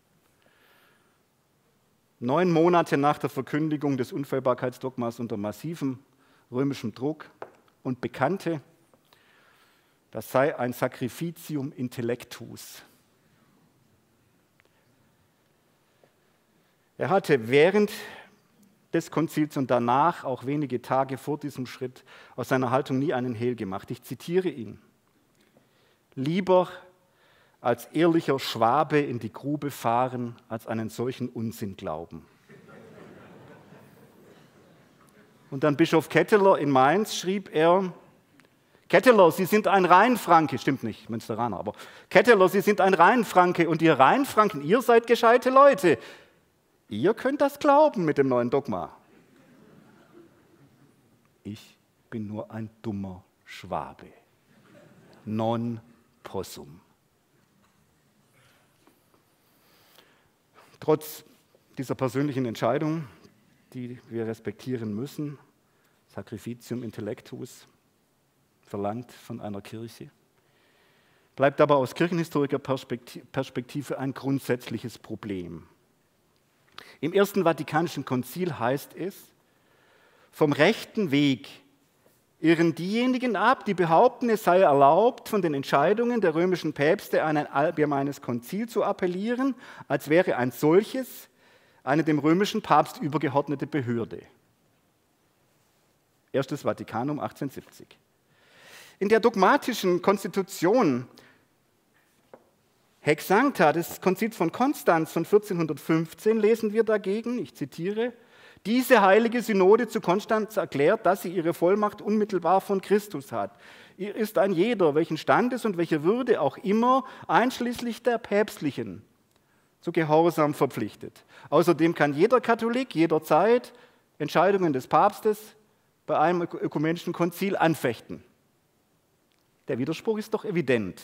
9 Monate nach der Verkündigung des Unfehlbarkeitsdogmas unter massivem römischem Druck und bekannte, das sei ein Sacrificium intellectus. Er hatte während des Konzils und danach, auch wenige Tage vor diesem Schritt, aus seiner Haltung nie einen Hehl gemacht. Ich zitiere ihn: Lieber als ehrlicher Schwabe in die Grube fahren, als einen solchen Unsinn glauben. Und dann Bischof Ketteler in Mainz schrieb er: Ketteler, Sie sind ein Rheinfranke, stimmt nicht, Münsteraner, aber Ketteler, Sie sind ein Rheinfranke und ihr Rheinfranken, ihr seid gescheite Leute. Ihr könnt das glauben mit dem neuen Dogma. Ich bin nur ein dummer Schwabe. Non possum. Trotz dieser persönlichen Entscheidung, die wir respektieren müssen, Sacrificium intellectus, verlangt von einer Kirche, bleibt aber aus kirchenhistorischer Perspektive ein grundsätzliches Problem. Im Ersten Vatikanischen Konzil heißt es: Vom rechten Weg irren diejenigen ab, die behaupten, es sei erlaubt, von den Entscheidungen der römischen Päpste an ein allgemeines Konzil zu appellieren, als wäre ein solches eine dem römischen Papst übergeordnete Behörde. Erstes Vatikanum 1870. In der dogmatischen Konstitution Haec Sancta des Konzils von Konstanz von 1415 lesen wir dagegen, ich zitiere: Diese heilige Synode zu Konstanz erklärt, dass sie ihre Vollmacht unmittelbar von Christus hat. Ihr ist ein jeder, welchen Standes und welcher Würde auch immer, einschließlich der päpstlichen, zu Gehorsam verpflichtet. Außerdem kann jeder Katholik jederzeit Entscheidungen des Papstes bei einem ökumenischen Konzil anfechten. Der Widerspruch ist doch evident.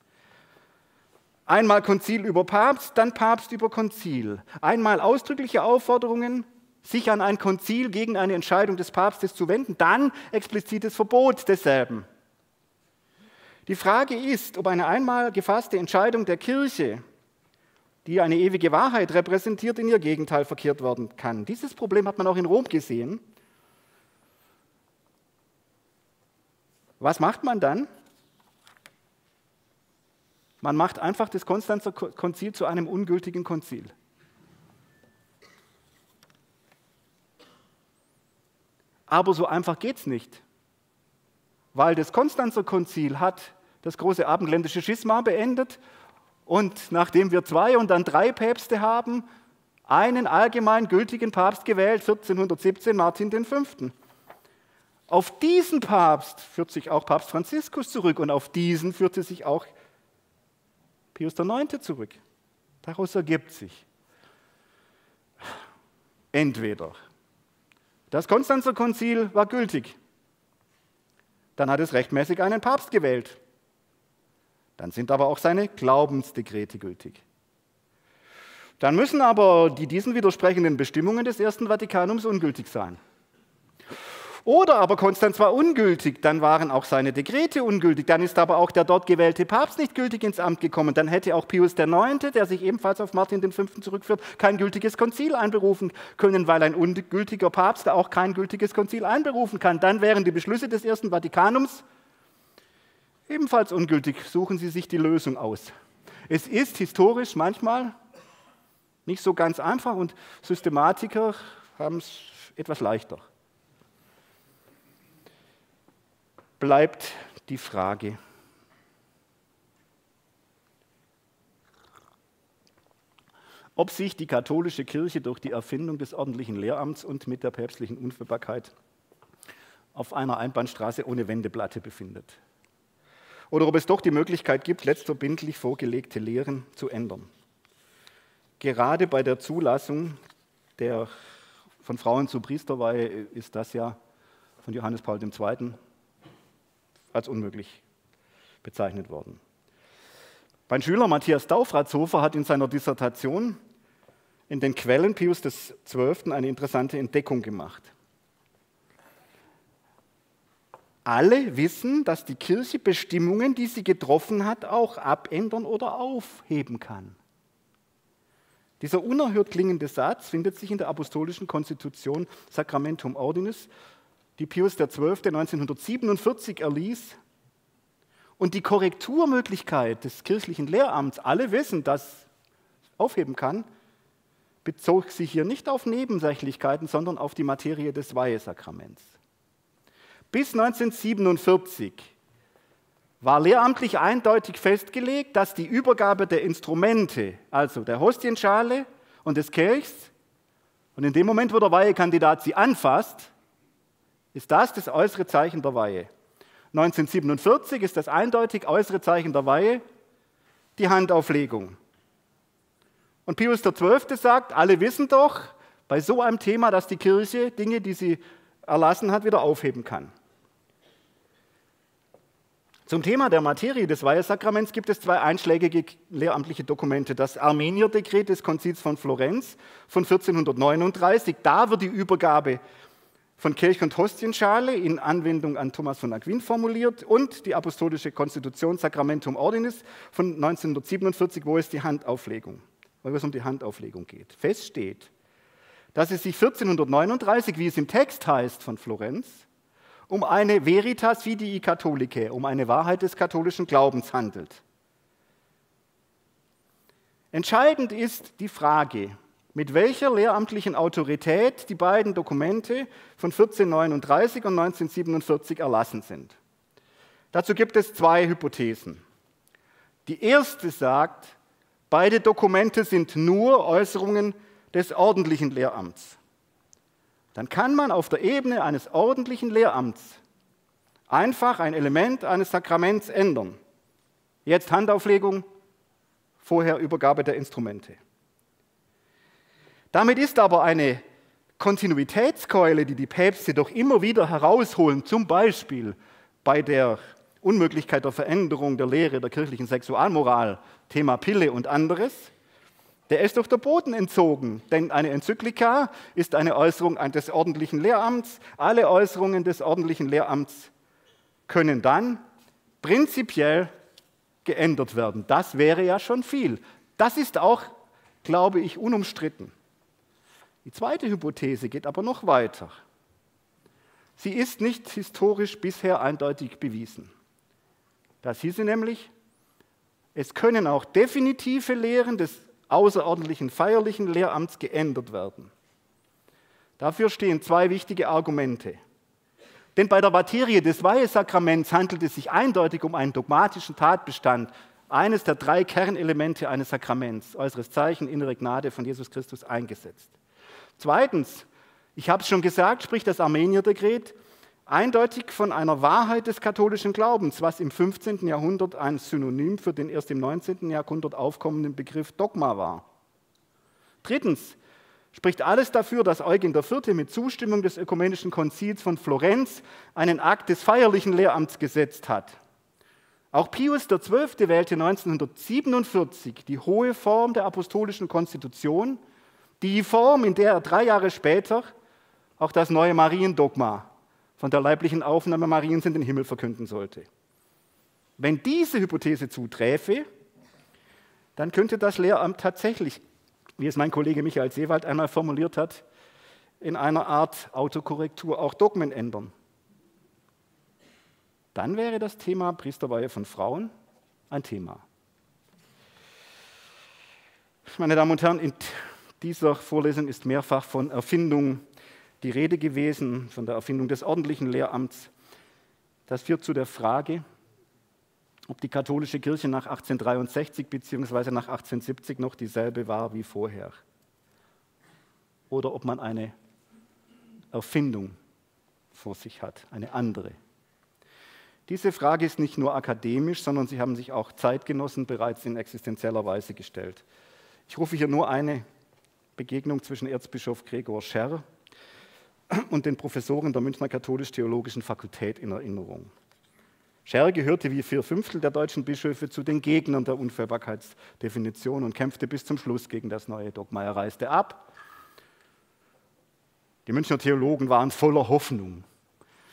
Einmal Konzil über Papst, dann Papst über Konzil. Einmal ausdrückliche Aufforderungen, sich an ein Konzil gegen eine Entscheidung des Papstes zu wenden, dann explizites Verbot desselben. Die Frage ist, ob eine einmal gefasste Entscheidung der Kirche, die eine ewige Wahrheit repräsentiert, in ihr Gegenteil verkehrt werden kann. Dieses Problem hat man auch in Rom gesehen. Was macht man dann? Man macht einfach das Konstanzer Konzil zu einem ungültigen Konzil. Aber so einfach geht es nicht, weil das Konstanzer Konzil hat das große abendländische Schisma beendet und nachdem wir 2 und dann 3 Päpste haben, einen allgemein gültigen Papst gewählt, 1417 Martin V. Auf diesen Papst führt sich auch Papst Franziskus zurück und auf diesen führte sich auch Pius IX. Zurück. Daraus ergibt sich entweder das Konstanzer Konzil war gültig, dann hat es rechtmäßig einen Papst gewählt, dann sind aber auch seine Glaubensdekrete gültig. Dann müssen aber die diesen widersprechenden Bestimmungen des Ersten Vatikanums ungültig sein. Oder aber Konstanz war ungültig, dann waren auch seine Dekrete ungültig, dann ist aber auch der dort gewählte Papst nicht gültig ins Amt gekommen, dann hätte auch Pius IX., der sich ebenfalls auf Martin V. zurückführt, kein gültiges Konzil einberufen können, weil ein ungültiger Papst auch kein gültiges Konzil einberufen kann. Dann wären die Beschlüsse des Ersten Vatikanums ebenfalls ungültig. Suchen Sie sich die Lösung aus. Es ist historisch manchmal nicht so ganz einfach und Systematiker haben es etwas leichter. Bleibt die Frage, ob sich die katholische Kirche durch die Erfindung des ordentlichen Lehramts und mit der päpstlichen Unfehlbarkeit auf einer Einbahnstraße ohne Wendeplatte befindet. Oder ob es doch die Möglichkeit gibt, letztverbindlich vorgelegte Lehren zu ändern. Gerade bei der Zulassung von Frauen zur Priesterweihe ist das ja von Johannes Paul II. Als unmöglich bezeichnet worden. Mein Schüler Matthias Daufratshofer hat in seiner Dissertation in den Quellen Pius XII. Eine interessante Entdeckung gemacht. alle wissen, dass die Kirche Bestimmungen, die sie getroffen hat, auch abändern oder aufheben kann. Dieser unerhört klingende Satz findet sich in der apostolischen Konstitution Sacramentum Ordinis, die Pius XII. 1947 erließ. Und die Korrekturmöglichkeit des kirchlichen Lehramts, alle wissen, dass aufheben kann, bezog sich hier nicht auf Nebensächlichkeiten, sondern auf die Materie des Weihesakraments. Bis 1947 war lehramtlich eindeutig festgelegt, dass die Übergabe der Instrumente, also der Hostienschale und des Kelchs, und in dem Moment, wo der Weihekandidat sie anfasst, ist das äußere Zeichen der Weihe. 1947 ist das eindeutig äußere Zeichen der Weihe die Handauflegung. Und Pius XII. Sagt, alle wissen doch bei so einem Thema, dass die Kirche Dinge, die sie erlassen hat, wieder aufheben kann. Zum Thema der Materie des Weihesakraments gibt es zwei einschlägige lehramtliche Dokumente. Das Armenierdekret des Konzils von Florenz von 1439, da wird die Übergabe von Kelch und Hostienschale in Anwendung an Thomas von Aquin formuliert, und die apostolische Konstitution Sacramentum Ordinis von 1947, wo es um die Handauflegung geht. Fest steht, dass es sich 1439, wie es im Text heißt von Florenz, um eine Veritas Fidii Catholicae, um eine Wahrheit des katholischen Glaubens handelt. Entscheidend ist die Frage, mit welcher lehramtlichen Autorität die beiden Dokumente von 1439 und 1947 erlassen sind. Dazu gibt es zwei Hypothesen. Die erste sagt, beide Dokumente sind nur Äußerungen des ordentlichen Lehramts. Dann kann man auf der Ebene eines ordentlichen Lehramts einfach ein Element eines Sakraments ändern. Jetzt Handauflegung, vorher Übergabe der Instrumente. Damit ist aber eine Kontinuitätskeule, die die Päpste doch immer wieder herausholen, zum Beispiel bei der Unmöglichkeit der Veränderung der Lehre der kirchlichen Sexualmoral, Thema Pille und anderes, der ist durch den Boden entzogen. Denn eine Enzyklika ist eine Äußerung des ordentlichen Lehramts. Alle Äußerungen des ordentlichen Lehramts können dann prinzipiell geändert werden. Das wäre ja schon viel. Das ist auch, glaube ich, unumstritten. Die zweite Hypothese geht aber noch weiter. Sie ist nicht historisch bisher eindeutig bewiesen. Das hieße nämlich, es können auch definitive Lehren des außerordentlichen feierlichen Lehramts geändert werden. Dafür stehen zwei wichtige Argumente. Denn bei der Materie des Weihesakraments handelt es sich eindeutig um einen dogmatischen Tatbestand, eines der drei Kernelemente eines Sakraments, äußeres Zeichen, innere Gnade von Jesus Christus eingesetzt. Zweitens, ich habe es schon gesagt, spricht das Armenierdekret eindeutig von einer Wahrheit des katholischen Glaubens, was im 15. Jahrhundert ein Synonym für den erst im 19. Jahrhundert aufkommenden Begriff Dogma war. Drittens spricht alles dafür, dass Eugen IV. Mit Zustimmung des Ökumenischen Konzils von Florenz einen Akt des feierlichen Lehramts gesetzt hat. Auch Pius XII. Wählte 1947 die hohe Form der apostolischen Konstitution, die Form, in der er 3 Jahre später auch das neue Mariendogma von der leiblichen Aufnahme Mariens in den Himmel verkünden sollte. Wenn diese Hypothese zuträfe, dann könnte das Lehramt tatsächlich, wie es mein Kollege Michael Seewald einmal formuliert hat, in einer Art Autokorrektur auch Dogmen ändern. Dann wäre das Thema Priesterweihe von Frauen ein Thema. Meine Damen und Herren, in dieser Vorlesung ist mehrfach von Erfindung die Rede gewesen, von der Erfindung des ordentlichen Lehramts. Das führt zu der Frage, ob die katholische Kirche nach 1863 bzw. nach 1870 noch dieselbe war wie vorher. Oder ob man eine Erfindung vor sich hat, eine andere. Diese Frage ist nicht nur akademisch, sondern sie haben sich auch Zeitgenossen bereits in existenzieller Weise gestellt. Ich rufe hier nur eine Begegnung zwischen Erzbischof Gregor Scherr und den Professoren der Münchner Katholisch-Theologischen Fakultät in Erinnerung. Scherr gehörte wie 4/5 der deutschen Bischöfe zu den Gegnern der Unfehlbarkeitsdefinition und kämpfte bis zum Schluss gegen das neue Dogma. Er reiste ab. Die Münchner Theologen waren voller Hoffnung.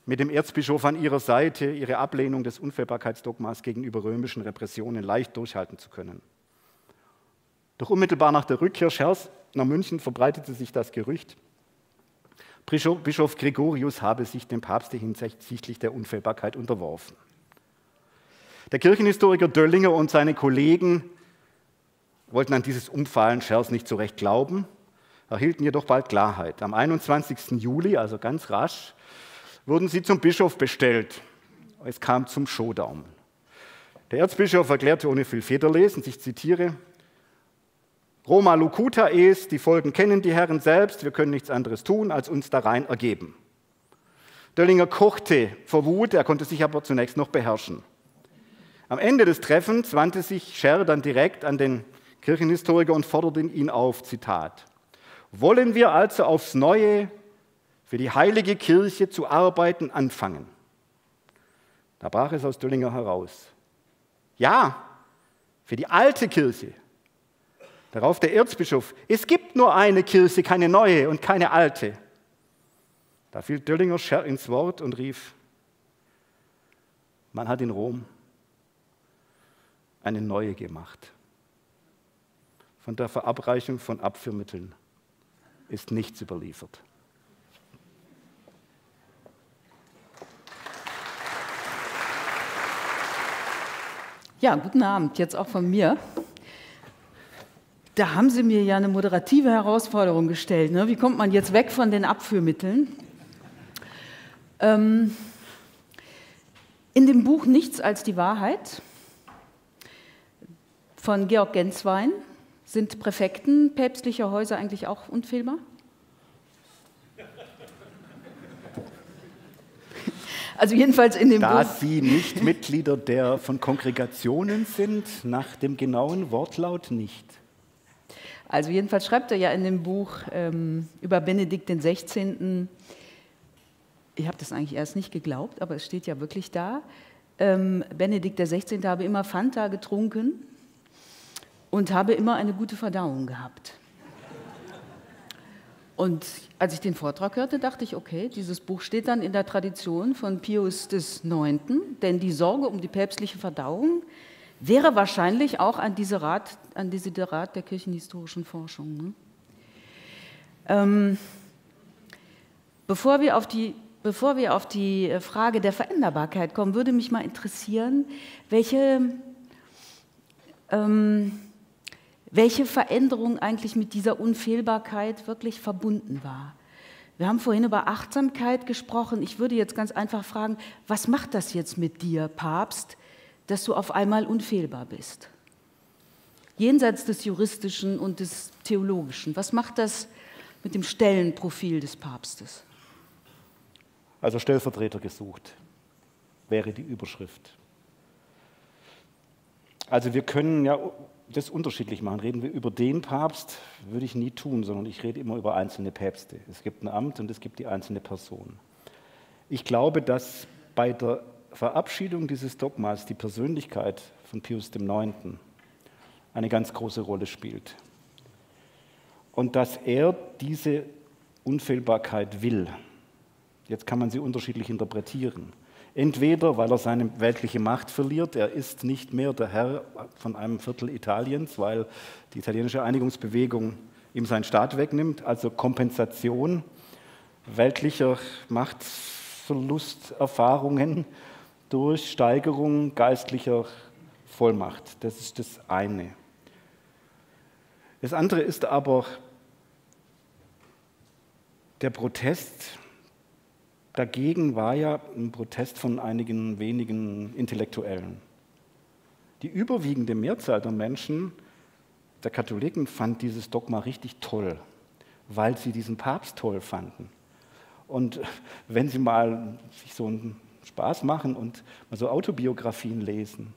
mit dem Erzbischof an ihrer Seite ihre Ablehnung des Unfehlbarkeitsdogmas gegenüber römischen Repressionen leicht durchhalten zu können. Doch unmittelbar nach der Rückkehr Schers nach München verbreitete sich das Gerücht, Bischof Gregorius habe sich dem Papst hinsichtlich der Unfehlbarkeit unterworfen. Der Kirchenhistoriker Döllinger und seine Kollegen wollten an dieses Umfallen Schers nicht so recht glauben, erhielten jedoch bald Klarheit. Am 21. Juli, also ganz rasch, wurden sie zum Bischof bestellt. Es kam zum Showdown. Der Erzbischof erklärte ohne viel Federlesen, ich zitiere, Roma locuta est, die Folgen kennen die Herren selbst, wir können nichts anderes tun, als uns da rein ergeben. Döllinger kochte vor Wut, er konnte sich aber zunächst noch beherrschen. Am Ende des Treffens wandte sich Scher dann direkt an den Kirchenhistoriker und forderte ihn auf, Zitat, wollen wir also aufs Neue für die heilige Kirche zu arbeiten anfangen? Da brach es aus Döllinger heraus. Ja, für die alte Kirche. Darauf der Erzbischof, es gibt nur eine Kirche, keine neue und keine alte. Da fiel Döllinger Scher ins Wort und rief, man hat in Rom eine neue gemacht. Von der Verabreichung von Abführmitteln ist nichts überliefert. Ja, guten Abend, jetzt auch von mir. Da haben Sie mir ja eine moderative Herausforderung gestellt. Ne? Wie kommt man jetzt weg von den Abführmitteln? In dem Buch Nichts als die Wahrheit von Georg Genswein sind Präfekten päpstlicher Häuser eigentlich auch unfehlbar? Also jedenfalls in dem Da Buch. Sie nicht Mitglieder von Kongregationen sind, nach dem genauen Wortlaut nicht. Also jedenfalls schreibt er ja in dem Buch über Benedikt XVI., ich habe das eigentlich erst nicht geglaubt, aber es steht ja wirklich da, Benedikt XVI. Habe immer Fanta getrunken und habe immer eine gute Verdauung gehabt. Und als ich den Vortrag hörte, dachte ich, okay, dieses Buch steht dann in der Tradition von Pius IX., denn die Sorge um die päpstliche Verdauung wäre wahrscheinlich auch ein Desiderat der kirchenhistorischen Forschung. Ne? Bevor wir auf die Frage der Veränderbarkeit kommen, würde mich mal interessieren, welche Veränderung eigentlich mit dieser Unfehlbarkeit wirklich verbunden war. Wir haben vorhin über Achtsamkeit gesprochen. Ich würde jetzt ganz einfach fragen, was macht das jetzt mit dir, Papst, dass du auf einmal unfehlbar bist? Jenseits des Juristischen und des Theologischen, was macht das mit dem Stellenprofil des Papstes? Also Stellvertreter gesucht, wäre die Überschrift. Also wir können ja das unterschiedlich machen. Reden wir über den Papst, würde ich nie tun, sondern ich rede immer über einzelne Päpste. Es gibt ein Amt und es gibt die einzelne Person. Ich glaube, dass bei der Verabschiedung dieses Dogmas die Persönlichkeit von Pius IX. Eine ganz große Rolle spielt. Und dass er diese Unfehlbarkeit will. Jetzt kann man sie unterschiedlich interpretieren. Entweder, weil er seine weltliche Macht verliert, er ist nicht mehr der Herr von einem Viertel Italiens, weil die italienische Einigungsbewegung ihm seinen Staat wegnimmt, also Kompensation weltlicher Machtverlusterfahrungen durch Steigerung geistlicher Vollmacht. Das ist das eine. Das andere ist aber der Protest. Dagegen war ja ein Protest von einigen wenigen Intellektuellen. Die überwiegende Mehrzahl der Menschen, der Katholiken, fand dieses Dogma richtig toll, weil sie diesen Papst toll fanden. Und wenn sie mal sich so einen Spaß machen und mal so Autobiografien lesen,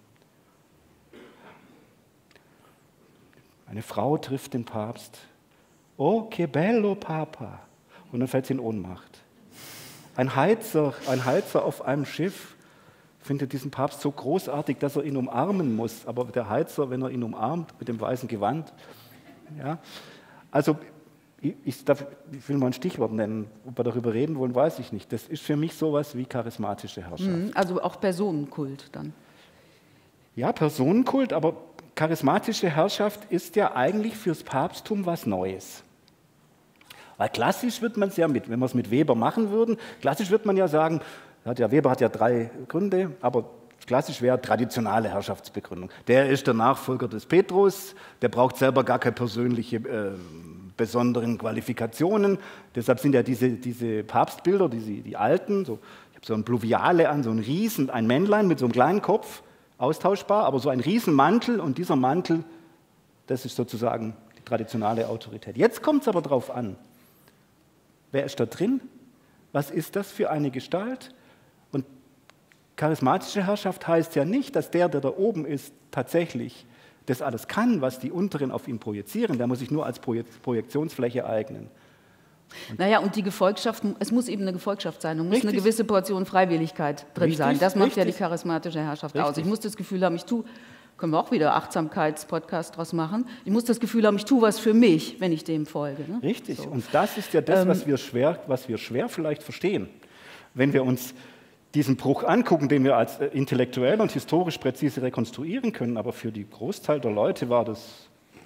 eine Frau trifft den Papst, oh, che bello Papa, und dann fällt sie in Ohnmacht. Ein Heizer auf einem Schiff findet diesen Papst so großartig, dass er ihn umarmen muss. Aber der Heizer, wenn er ihn umarmt mit dem weißen Gewand, ja, also Ich will mal ein Stichwort nennen, ob wir darüber reden wollen, weiß ich nicht. Das ist für mich sowas wie charismatische Herrschaft. Also auch Personenkult dann. Ja, Personenkult, aber charismatische Herrschaft ist ja eigentlich fürs Papsttum was Neues. Weil klassisch wird man es ja, wenn wir es mit Weber machen würden, klassisch wird man ja sagen, Weber hat ja 3 Gründe, aber klassisch wäre traditionale Herrschaftsbegründung. Der ist der Nachfolger des Petrus, der braucht selber gar keine persönliche besonderen Qualifikationen. Deshalb sind ja diese Papstbilder, die alten, so, ich habe so ein Pluviale an, so ein Riesen, ein Männlein mit so einem kleinen Kopf, austauschbar, aber so ein Riesenmantel, und dieser Mantel, das ist sozusagen die traditionale Autorität. Jetzt kommt es aber darauf an, wer ist da drin? Was ist das für eine Gestalt? Und charismatische Herrschaft heißt ja nicht, dass der da oben ist, tatsächlich das alles kann, was die Unteren auf ihn projizieren. Der muss sich nur als Projektionsfläche eignen. Naja, und die Gefolgschaft, es muss eben eine Gefolgschaft sein. Es muss eine gewisse Portion Freiwilligkeit drin sein. Das macht ja die charismatische Herrschaft aus. Ich muss das Gefühl haben, können wir auch wieder Achtsamkeitspodcast draus machen, ich muss das Gefühl haben, ich tue was für mich, wenn ich dem folge. Ne? Richtig, so. Und das ist ja das, was wir schwer vielleicht verstehen. Wenn wir uns diesen Bruch angucken, den wir als intellektuell und historisch präzise rekonstruieren können, aber für die Großteil der Leute war das...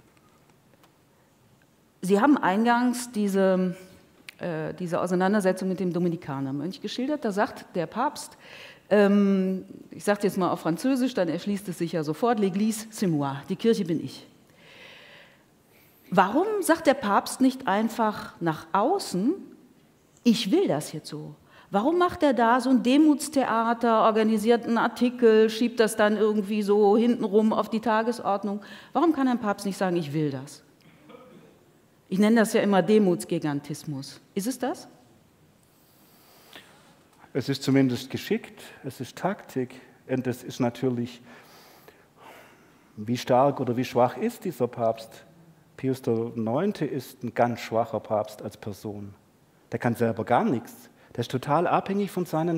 Sie haben eingangs diese Auseinandersetzung mit dem Dominikanermönch geschildert. Da sagt der Papst, ich sage jetzt mal auf Französisch, dann erschließt es sich ja sofort, l'Église, c'est moi, die Kirche bin ich. Warum sagt der Papst nicht einfach nach außen, ich will das jetzt so? Warum macht er da so ein Demutstheater, organisiert einen Artikel, schiebt das dann irgendwie so hintenrum auf die Tagesordnung? Warum kann ein Papst nicht sagen, ich will das? Ich nenne das ja immer Demutsgigantismus. Ist es das? Es ist zumindest geschickt, es ist Taktik, und es ist natürlich, wie stark oder wie schwach ist dieser Papst? Pius IX. Ist ein ganz schwacher Papst als Person. Der kann selber gar nichts. Der ist total abhängig von seinen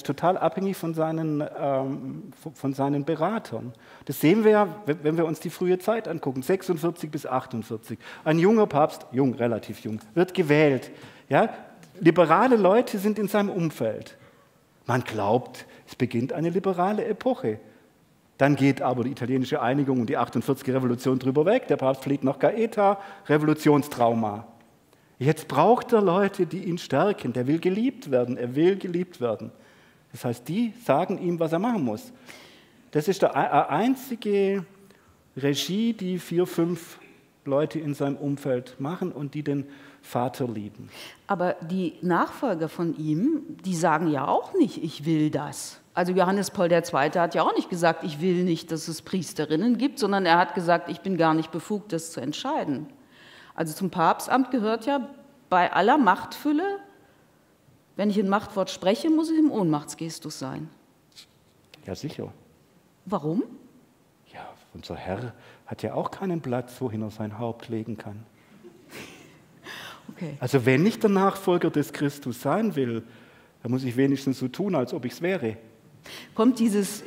Beratern. Das sehen wir ja, wenn wir uns die frühe Zeit angucken, 46 bis 48. Ein junger Papst, relativ jung, wird gewählt. Ja? Liberale Leute sind in seinem Umfeld. Man glaubt, es beginnt eine liberale Epoche. Dann geht aber die italienische Einigung und die 48er Revolution drüber weg. Der Papst fliegt nach Gaeta, Revolutionstrauma. Jetzt braucht er Leute, die ihn stärken. Der will geliebt werden, er will geliebt werden. Das heißt, die sagen ihm, was er machen muss. Das ist die einzige Regie, die 4, 5 Leute in seinem Umfeld machen und die den Vater lieben. Aber die Nachfolger von ihm, die sagen ja auch nicht, ich will das. Also Johannes Paul II. Hat ja auch nicht gesagt, ich will nicht, dass es Priesterinnen gibt, sondern er hat gesagt, ich bin gar nicht befugt, das zu entscheiden. Also zum Papstamt gehört ja bei aller Machtfülle, wenn ich ein Machtwort spreche, muss es im Ohnmachtsgestus sein. Ja, sicher. Warum? Ja, unser Herr hat ja auch keinen Platz, wohin er sein Haupt legen kann. Okay. Also wenn ich der Nachfolger des Christus sein will, dann muss ich wenigstens so tun, als ob ich es wäre. Kommt dieses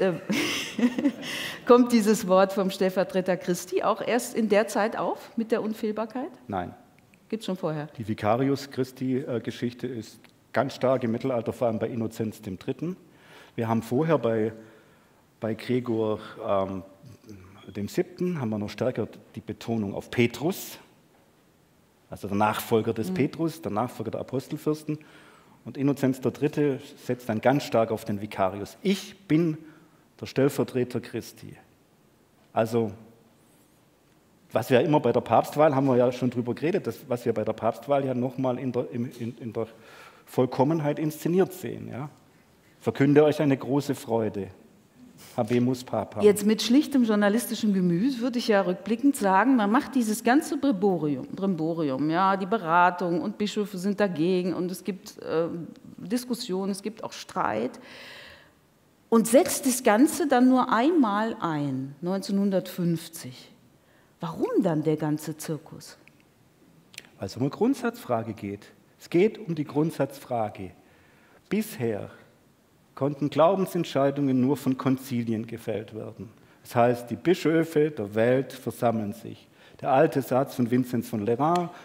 Wort vom Stellvertreter Christi auch erst in der Zeit auf, mit der Unfehlbarkeit? Nein. Gibt es schon vorher? Die Vicarius Christi-Geschichte ist ganz stark im Mittelalter, vor allem bei Innozenz III. Wir haben vorher bei Gregor dem 7. haben wir noch stärker die Betonung auf Petrus, also der Nachfolger des Petrus, der Nachfolger der Apostelfürsten. Und Innozenz III. Setzt dann ganz stark auf den Vicarius. Ich bin der Stellvertreter Christi. Also, was wir immer bei der Papstwahl, haben wir ja schon drüber geredet, was wir bei der Papstwahl ja nochmal in der Vollkommenheit inszeniert sehen. Ja? Verkünde euch eine große Freude. Habemus Papam. Jetzt mit schlichtem journalistischem Gemüse würde ich ja rückblickend sagen, man macht dieses ganze Brimborium, ja, die Beratung und Bischöfe sind dagegen und es gibt Diskussionen, es gibt auch Streit und setzt das Ganze dann nur einmal ein, 1950. Warum dann der ganze Zirkus? Weil es um eine Grundsatzfrage geht. Es geht um die Grundsatzfrage. Bisher konnten Glaubensentscheidungen nur von Konzilien gefällt werden. Das heißt, die Bischöfe der Welt versammeln sich. Der alte Satz von Vinzenz von Lerins,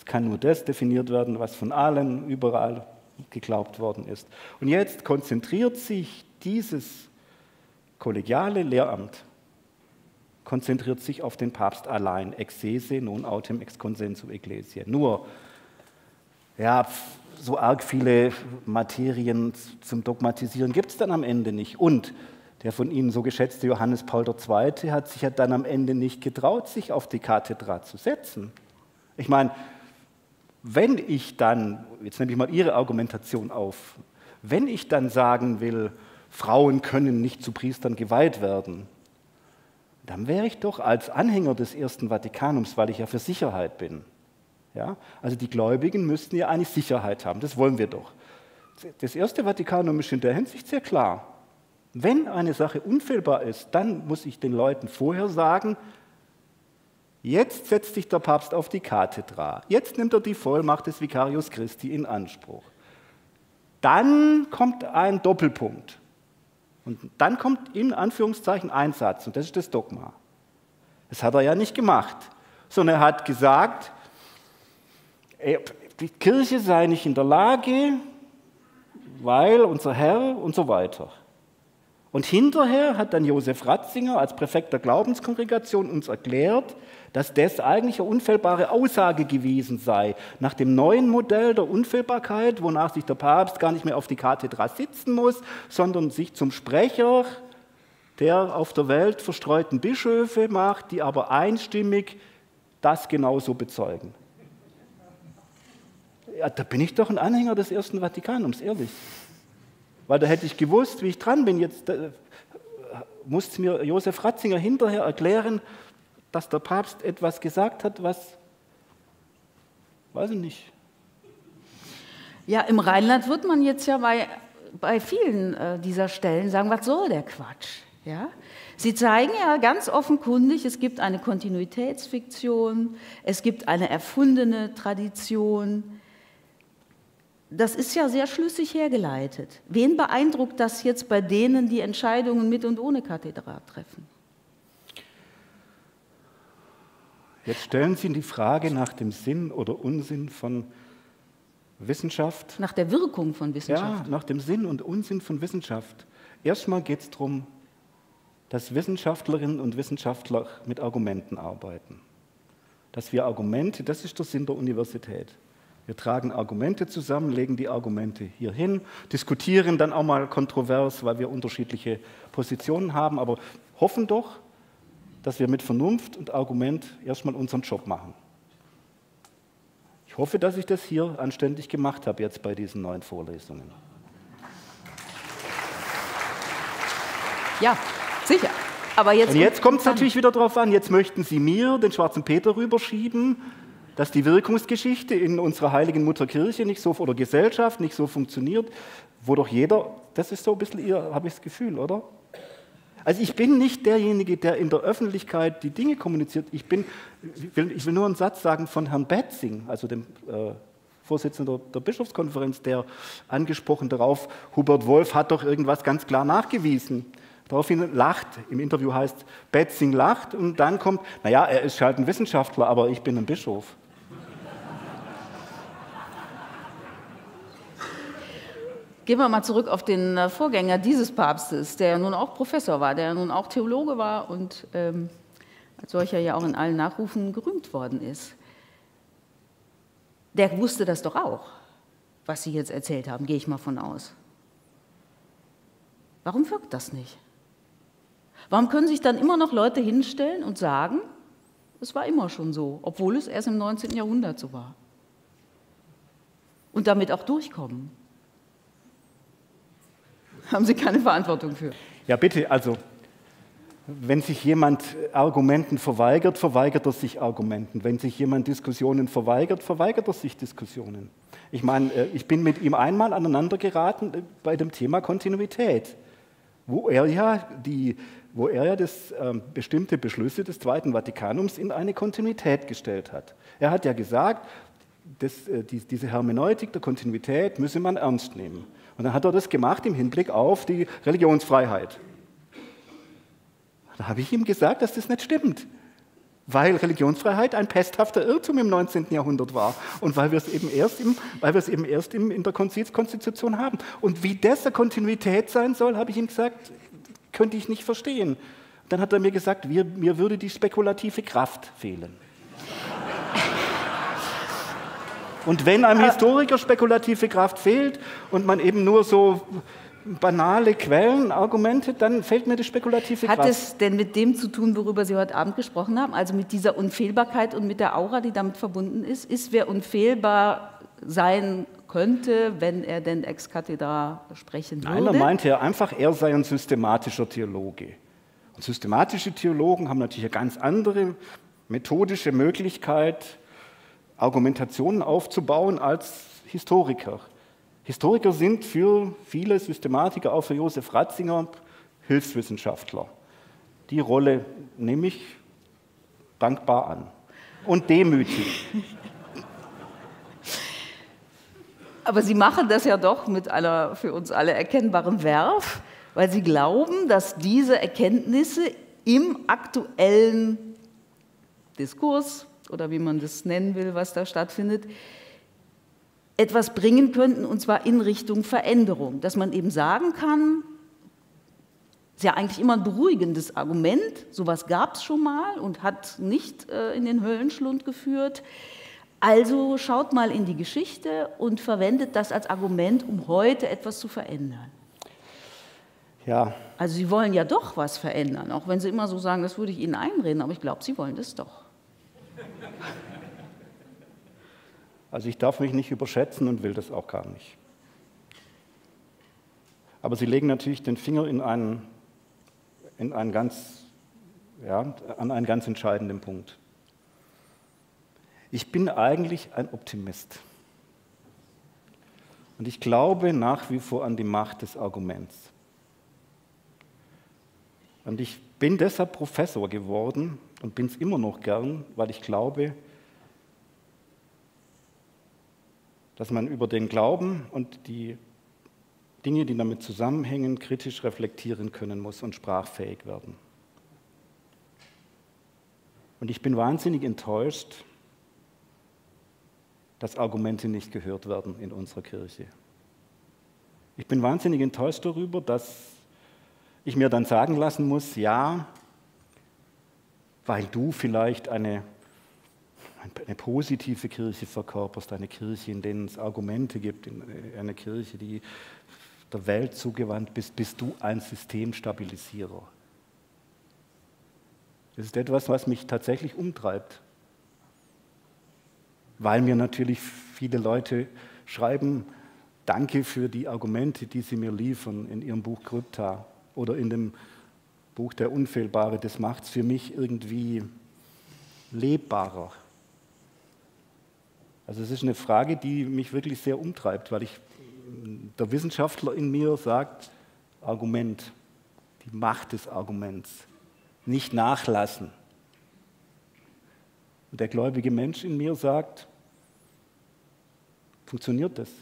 Es kann nur das definiert werden, was von allen überall geglaubt worden ist. Und jetzt konzentriert sich dieses kollegiale Lehramt konzentriert sich auf den Papst allein. Ex sese, non autem ex consensu ecclesiae. Nur, ja, so arg viele Materien zum Dogmatisieren gibt es dann am Ende nicht. Und der von Ihnen so geschätzte Johannes Paul II. Hat sich ja dann am Ende nicht getraut, sich auf die Kathedra zu setzen. Ich meine, wenn ich dann, jetzt nehme ich mal Ihre Argumentation auf, wenn ich dann sagen will, Frauen können nicht zu Priestern geweiht werden, dann wäre ich doch als Anhänger des Ersten Vatikanums, weil ich ja für Sicherheit bin. Ja? Also die Gläubigen müssten ja eigentlich Sicherheit haben, das wollen wir doch. Das Erste Vatikanum ist in der Hinsicht sehr klar. Wenn eine Sache unfehlbar ist, dann muss ich den Leuten vorher sagen, jetzt setzt sich der Papst auf die Kathedra, jetzt nimmt er die Vollmacht des Vicarius Christi in Anspruch. Dann kommt ein Doppelpunkt. Und dann kommt in Anführungszeichen ein Satz, und das ist das Dogma. Das hat er ja nicht gemacht, sondern er hat gesagt, die Kirche sei nicht in der Lage, weil unser Herr und so weiter. Und hinterher hat dann Josef Ratzinger als Präfekt der Glaubenskongregation uns erklärt, dass das eigentlich eine unfehlbare Aussage gewesen sei. Nach dem neuen Modell der Unfehlbarkeit, wonach sich der Papst gar nicht mehr auf die Kathedra sitzen muss, sondern sich zum Sprecher der auf der Welt verstreuten Bischöfe macht, die aber einstimmig das genauso bezeugen. Ja, da bin ich doch ein Anhänger des Ersten Vatikanums, ehrlich. Weil da hätte ich gewusst, wie ich dran bin. Jetzt musste mir Josef Ratzinger hinterher erklären, dass der Papst etwas gesagt hat, was, weiß ich nicht. Ja, im Rheinland wird man jetzt ja bei vielen dieser Stellen sagen, was soll der Quatsch? Ja? Sie zeigen ja ganz offenkundig, es gibt eine Kontinuitätsfiktion, es gibt eine erfundene Tradition. Das ist ja sehr schlüssig hergeleitet. Wen beeindruckt das jetzt bei denen, die Entscheidungen mit und ohne Kathedra treffen? Jetzt stellen Sie die Frage nach dem Sinn oder Unsinn von Wissenschaft. Nach der Wirkung von Wissenschaft? Ja, nach dem Sinn und Unsinn von Wissenschaft. Erstmal geht es darum, dass Wissenschaftlerinnen und Wissenschaftler mit Argumenten arbeiten. Dass wir Argumente, das ist der Sinn der Universität. Wir tragen Argumente zusammen, legen die Argumente hier hin, diskutieren dann auch mal kontrovers, weil wir unterschiedliche Positionen haben, aber hoffen doch, dass wir mit Vernunft und Argument erstmal unseren Job machen. Ich hoffe, dass ich das hier anständig gemacht habe, jetzt bei diesen 9 Vorlesungen. Ja, sicher. Aber jetzt kommt es natürlich wieder darauf an, jetzt möchten Sie mir den schwarzen Peter rüberschieben, dass die Wirkungsgeschichte in unserer heiligen Mutterkirche nicht so, oder Gesellschaft nicht so funktioniert, wo doch jeder, das ist so ein bisschen habe ich das Gefühl, oder? Also ich bin nicht derjenige, der in der Öffentlichkeit die Dinge kommuniziert. Ich will nur einen Satz sagen von Herrn Betzing, also dem Vorsitzenden der Bischofskonferenz, der angesprochen darauf, Hubert Wolff hat doch irgendwas ganz klar nachgewiesen. Daraufhin lacht, im Interview heißt, Betzing lacht und dann kommt, naja, er ist halt ein Wissenschaftler, aber ich bin ein Bischof. Gehen wir mal zurück auf den Vorgänger dieses Papstes, der ja nun auch Professor war, der ja nun auch Theologe war und als solcher ja auch in allen Nachrufen gerühmt worden ist. Der wusste das doch auch, was Sie jetzt erzählt haben, gehe ich mal von aus. Warum wirkt das nicht? Warum können sich dann immer noch Leute hinstellen und sagen, es war immer schon so, obwohl es erst im 19. Jahrhundert so war? Und damit auch durchkommen? Haben Sie keine Verantwortung für? Ja, bitte, also, wenn sich jemand Argumenten verweigert, verweigert er sich Argumenten. Wenn sich jemand Diskussionen verweigert, verweigert er sich Diskussionen. Ich meine, ich bin mit ihm einmal aneinander geraten bei dem Thema Kontinuität, wo er ja bestimmte Beschlüsse des Zweiten Vatikanums in eine Kontinuität gestellt hat. Er hat ja gesagt, diese Hermeneutik der Kontinuität müsse man ernst nehmen. Und dann hat er das gemacht im Hinblick auf die Religionsfreiheit. Da habe ich ihm gesagt, dass das nicht stimmt. weil Religionsfreiheit ein pesthafter Irrtum im 19. Jahrhundert war und weil wir es eben erst in der Konstitution haben. Und wie das eine Kontinuität sein soll, habe ich ihm gesagt, könnte ich nicht verstehen. Dann hat er mir gesagt, mir würde die spekulative Kraft fehlen. Und wenn einem Historiker spekulative Kraft fehlt und man eben nur so banale Quellenargumente, dann fehlt mir die spekulative Kraft. Hat es denn mit dem zu tun, worüber Sie heute Abend gesprochen haben, also mit dieser Unfehlbarkeit und mit der Aura, die damit verbunden ist? Ist, wer unfehlbar sein könnte, wenn er denn ex cathedra sprechen würde? Nein, er meinte ja einfach, er sei ein systematischer Theologe. Und systematische Theologen haben natürlich eine ganz andere methodische Möglichkeit, Argumentationen aufzubauen als Historiker. Historiker sind für viele Systematiker, auch für Josef Ratzinger, Hilfswissenschaftler. Die Rolle nehme ich dankbar an und demütig. Aber Sie machen das ja doch mit einer für uns alle erkennbaren Verve, weil Sie glauben, dass diese Erkenntnisse im aktuellen Diskurs oder wie man das nennen will, was da stattfindet, etwas bringen könnten, und zwar in Richtung Veränderung. Dass man eben sagen kann, ist ja eigentlich immer ein beruhigendes Argument, sowas gab es schon mal und hat nicht in den Höllenschlund geführt. Also schaut mal in die Geschichte und verwendet das als Argument, um heute etwas zu verändern. Ja. Also Sie wollen ja doch was verändern, auch wenn Sie immer so sagen, das würde ich Ihnen einreden, aber ich glaube, Sie wollen das doch. Also ich darf mich nicht überschätzen und will das auch gar nicht. Aber Sie legen natürlich den Finger an einen ganz entscheidenden Punkt. Ich bin eigentlich ein Optimist. Und ich glaube nach wie vor an die Macht des Arguments. Und ich bin deshalb Professor geworden und bin es immer noch gern, weil ich glaube, dass man über den Glauben und die Dinge, die damit zusammenhängen, kritisch reflektieren können muss und sprachfähig werden. Und ich bin wahnsinnig enttäuscht, dass Argumente nicht gehört werden in unserer Kirche. Ich bin wahnsinnig enttäuscht darüber, dass ich mir dann sagen lassen muss, ja, weil du vielleicht eine positive Kirche verkörperst, eine Kirche, in der es Argumente gibt, eine Kirche, die der Welt zugewandt bist du ein Systemstabilisierer. Das ist etwas, was mich tatsächlich umtreibt, weil mir natürlich viele Leute schreiben, danke für die Argumente, die sie mir liefern in ihrem Buch Krypta oder in dem Buch Der Unfehlbare, das macht es für mich irgendwie lebbarer. Also es ist eine Frage, die mich wirklich sehr umtreibt, weil der Wissenschaftler in mir sagt, Argument, die Macht des Arguments, nicht nachlassen. Und der gläubige Mensch in mir sagt, funktioniert das?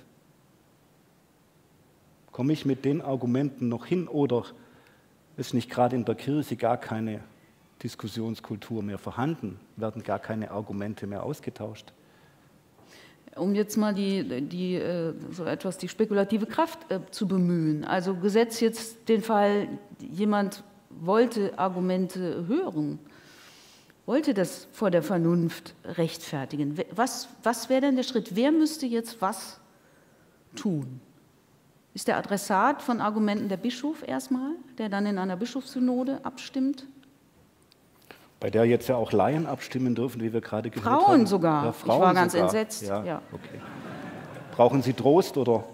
Komme ich mit den Argumenten noch hin oder ist nicht gerade in der Kirche gar keine Diskussionskultur mehr vorhanden, werden gar keine Argumente mehr ausgetauscht? Um jetzt mal die spekulative Kraft zu bemühen. Also gesetzt jetzt den Fall, jemand wollte Argumente hören, wollte das vor der Vernunft rechtfertigen. Was wäre denn der Schritt? Wer müsste jetzt was tun? Ist der Adressat von Argumenten der Bischof erstmal, der dann in einer Bischofssynode abstimmt? Bei der jetzt ja auch Laien abstimmen dürfen, wie wir gerade gehört haben. Frauen sogar. Ja, Frauen ich war ganz sogar. entsetzt. Ja, okay. Brauchen Sie Trost oder?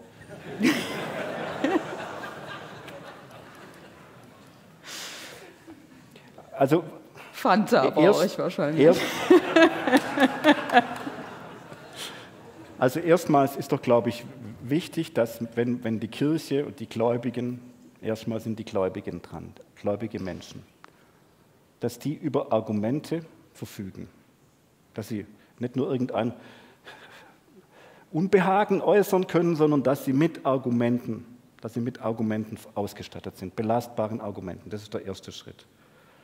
Also Fanta bei euch wahrscheinlich. Also erstmals ist doch, glaube ich, wichtig, dass wenn die Kirche und die Gläubigen, erstmal sind die Gläubigen dran, gläubige Menschen, dass die über Argumente verfügen, dass sie nicht nur irgendein Unbehagen äußern können, sondern dass sie mit Argumenten ausgestattet sind, belastbaren Argumenten. Das ist der erste Schritt.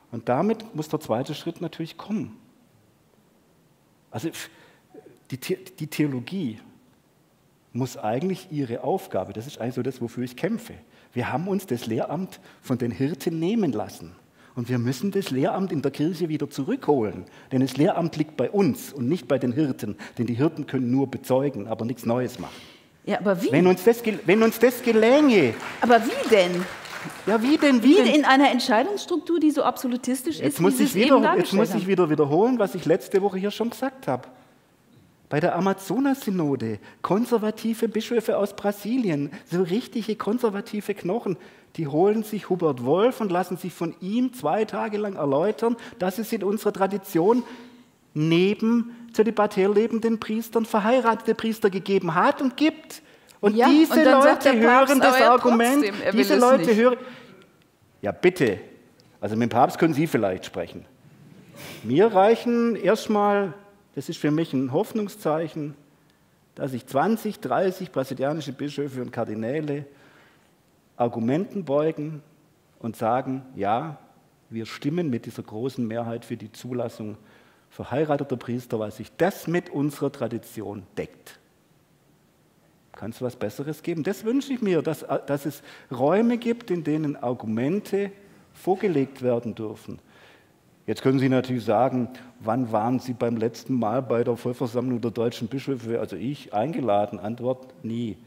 Und damit muss der zweite Schritt natürlich kommen. Also die Theologie muss eigentlich ihre Aufgabe, das ist eigentlich so das, wofür ich kämpfe. Wir haben uns das Lehramt von den Hirten nehmen lassen. Und wir müssen das Lehramt in der Kirche wieder zurückholen. Denn das Lehramt liegt bei uns und nicht bei den Hirten. Denn die Hirten können nur bezeugen, aber nichts Neues machen. Ja, aber wie? Wenn uns das gelänge. Aber wie denn? Ja, wie denn? Wie in einer Entscheidungsstruktur, die so absolutistisch ist, jetzt muss ich wieder wiederholen, was ich letzte Woche hier schon gesagt habe. Bei der Amazonas-Synode, konservative Bischöfe aus Brasilien, so richtige konservative Knochen, die holen sich Hubert Wolf und lassen sich von ihm 2 Tage lang erläutern, dass es in unserer Tradition neben zölibatär lebenden Priestern verheiratete Priester gegeben hat und gibt. Und ja, diese und Leute hören das Argument, diese Leute hören... Ja, bitte. Also mit dem Papst können Sie vielleicht sprechen. Mir reichen erstmal, das ist für mich ein Hoffnungszeichen, dass sich 20, 30 brasilianische Bischöfe und Kardinäle Argumenten beugen und sagen, ja, wir stimmen mit dieser großen Mehrheit für die Zulassung verheirateter Priester, weil sich das mit unserer Tradition deckt. Kann es was Besseres geben? Das wünsche ich mir, dass es Räume gibt, in denen Argumente vorgelegt werden dürfen. Jetzt können Sie natürlich sagen, wann waren Sie beim letzten Mal bei der Vollversammlung der deutschen Bischöfe, also ich, eingeladen? Antwort, nie.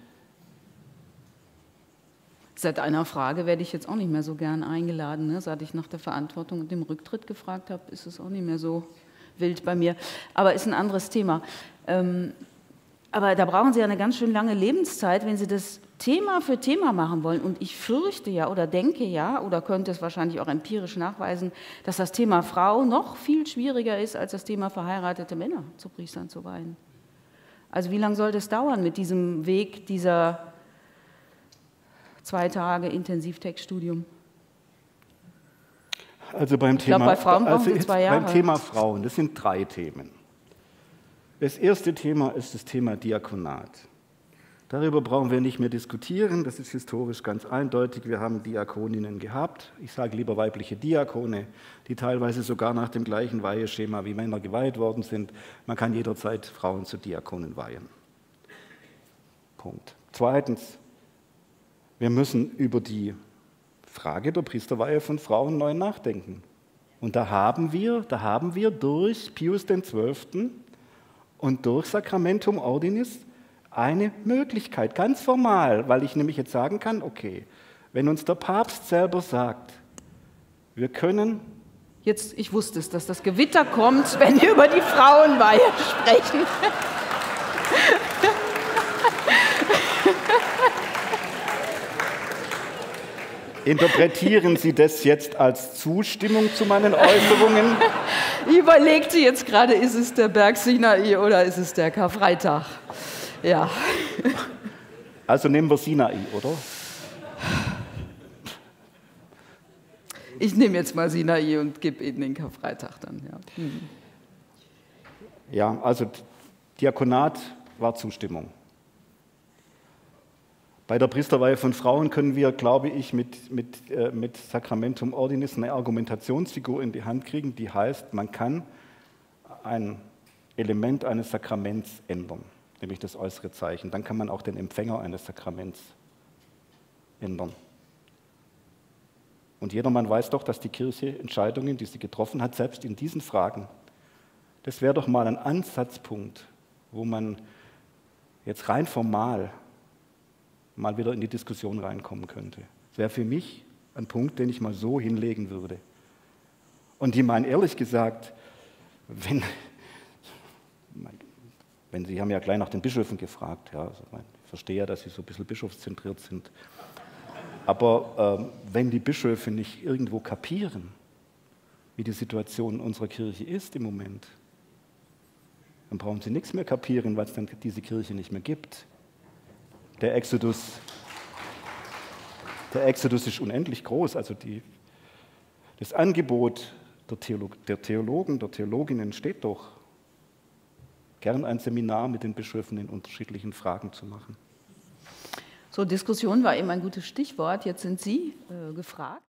Seit einer Frage werde ich jetzt auch nicht mehr so gern eingeladen. Ne? Seit ich nach der Verantwortung und dem Rücktritt gefragt habe, ist es auch nicht mehr so wild bei mir. Aber ist ein anderes Thema. Aber da brauchen Sie ja eine ganz schön lange Lebenszeit, wenn Sie das Thema für Thema machen wollen. Und ich fürchte ja oder denke ja, oder könnte es wahrscheinlich auch empirisch nachweisen, dass das Thema Frau noch viel schwieriger ist, als das Thema verheiratete Männer zu Priestern zu weihen. Also wie lange soll das dauern mit diesem Weg, dieser 2 Tage Intensivtextstudium? Also beim Thema, bei Frauen brauchen Sie 2 Jahre. Beim Thema Frauen, das sind 3 Themen. Das erste Thema ist das Thema Diakonat. Darüber brauchen wir nicht mehr diskutieren, das ist historisch ganz eindeutig. Wir haben Diakoninnen gehabt, ich sage lieber weibliche Diakone, die teilweise sogar nach dem gleichen Weiheschema wie Männer geweiht worden sind. Man kann jederzeit Frauen zu Diakonen weihen. Punkt. Zweitens, wir müssen über die Frage der Priesterweihe von Frauen neu nachdenken. Und da haben wir durch Pius XII. Und durch Sacramentum Ordinis eine Möglichkeit, ganz formal, weil ich nämlich jetzt sagen kann, okay, wenn uns der Papst selber sagt, wir können... Jetzt, ich wusste es, dass das Gewitter kommt, wenn wir über die Frauenweihe sprechen. Interpretieren Sie das jetzt als Zustimmung zu meinen Äußerungen? Ich überlegte jetzt gerade, ist es der Berg Sinai oder ist es der Karfreitag? Ja. Also nehmen wir Sinai, oder? Ich nehme jetzt mal Sinai und gebe Ihnen den Karfreitag dann. Ja, ja, also Diakonat war Zustimmung. Bei der Priesterweihe von Frauen können wir, glaube ich, mit Sacramentum Ordinis eine Argumentationsfigur in die Hand kriegen, die heißt, man kann ein Element eines Sakraments ändern, nämlich das äußere Zeichen. Dann kann man auch den Empfänger eines Sakraments ändern. Und jedermann weiß doch, dass die Kirche Entscheidungen, die sie getroffen hat, selbst in diesen Fragen, das wäre doch mal ein Ansatzpunkt, wo man jetzt rein formal mal wieder in die Diskussion reinkommen könnte. Das wäre für mich ein Punkt, den ich mal so hinlegen würde. Und ich meine, ehrlich gesagt, wenn Sie haben ja gleich nach den Bischöfen gefragt, ja, also ich verstehe ja, dass Sie so ein bisschen bischofszentriert sind, aber wenn die Bischöfe nicht irgendwo kapieren, wie die Situation in unserer Kirche ist im Moment, dann brauchen sie nichts mehr kapieren, weil es dann diese Kirche nicht mehr gibt. Der Exodus ist unendlich groß. Also das Angebot der Theologen, der Theologinnen steht doch, gern ein Seminar mit den Bischöfen in unterschiedlichen Fragen zu machen. So, Diskussion war eben ein gutes Stichwort. Jetzt sind Sie gefragt.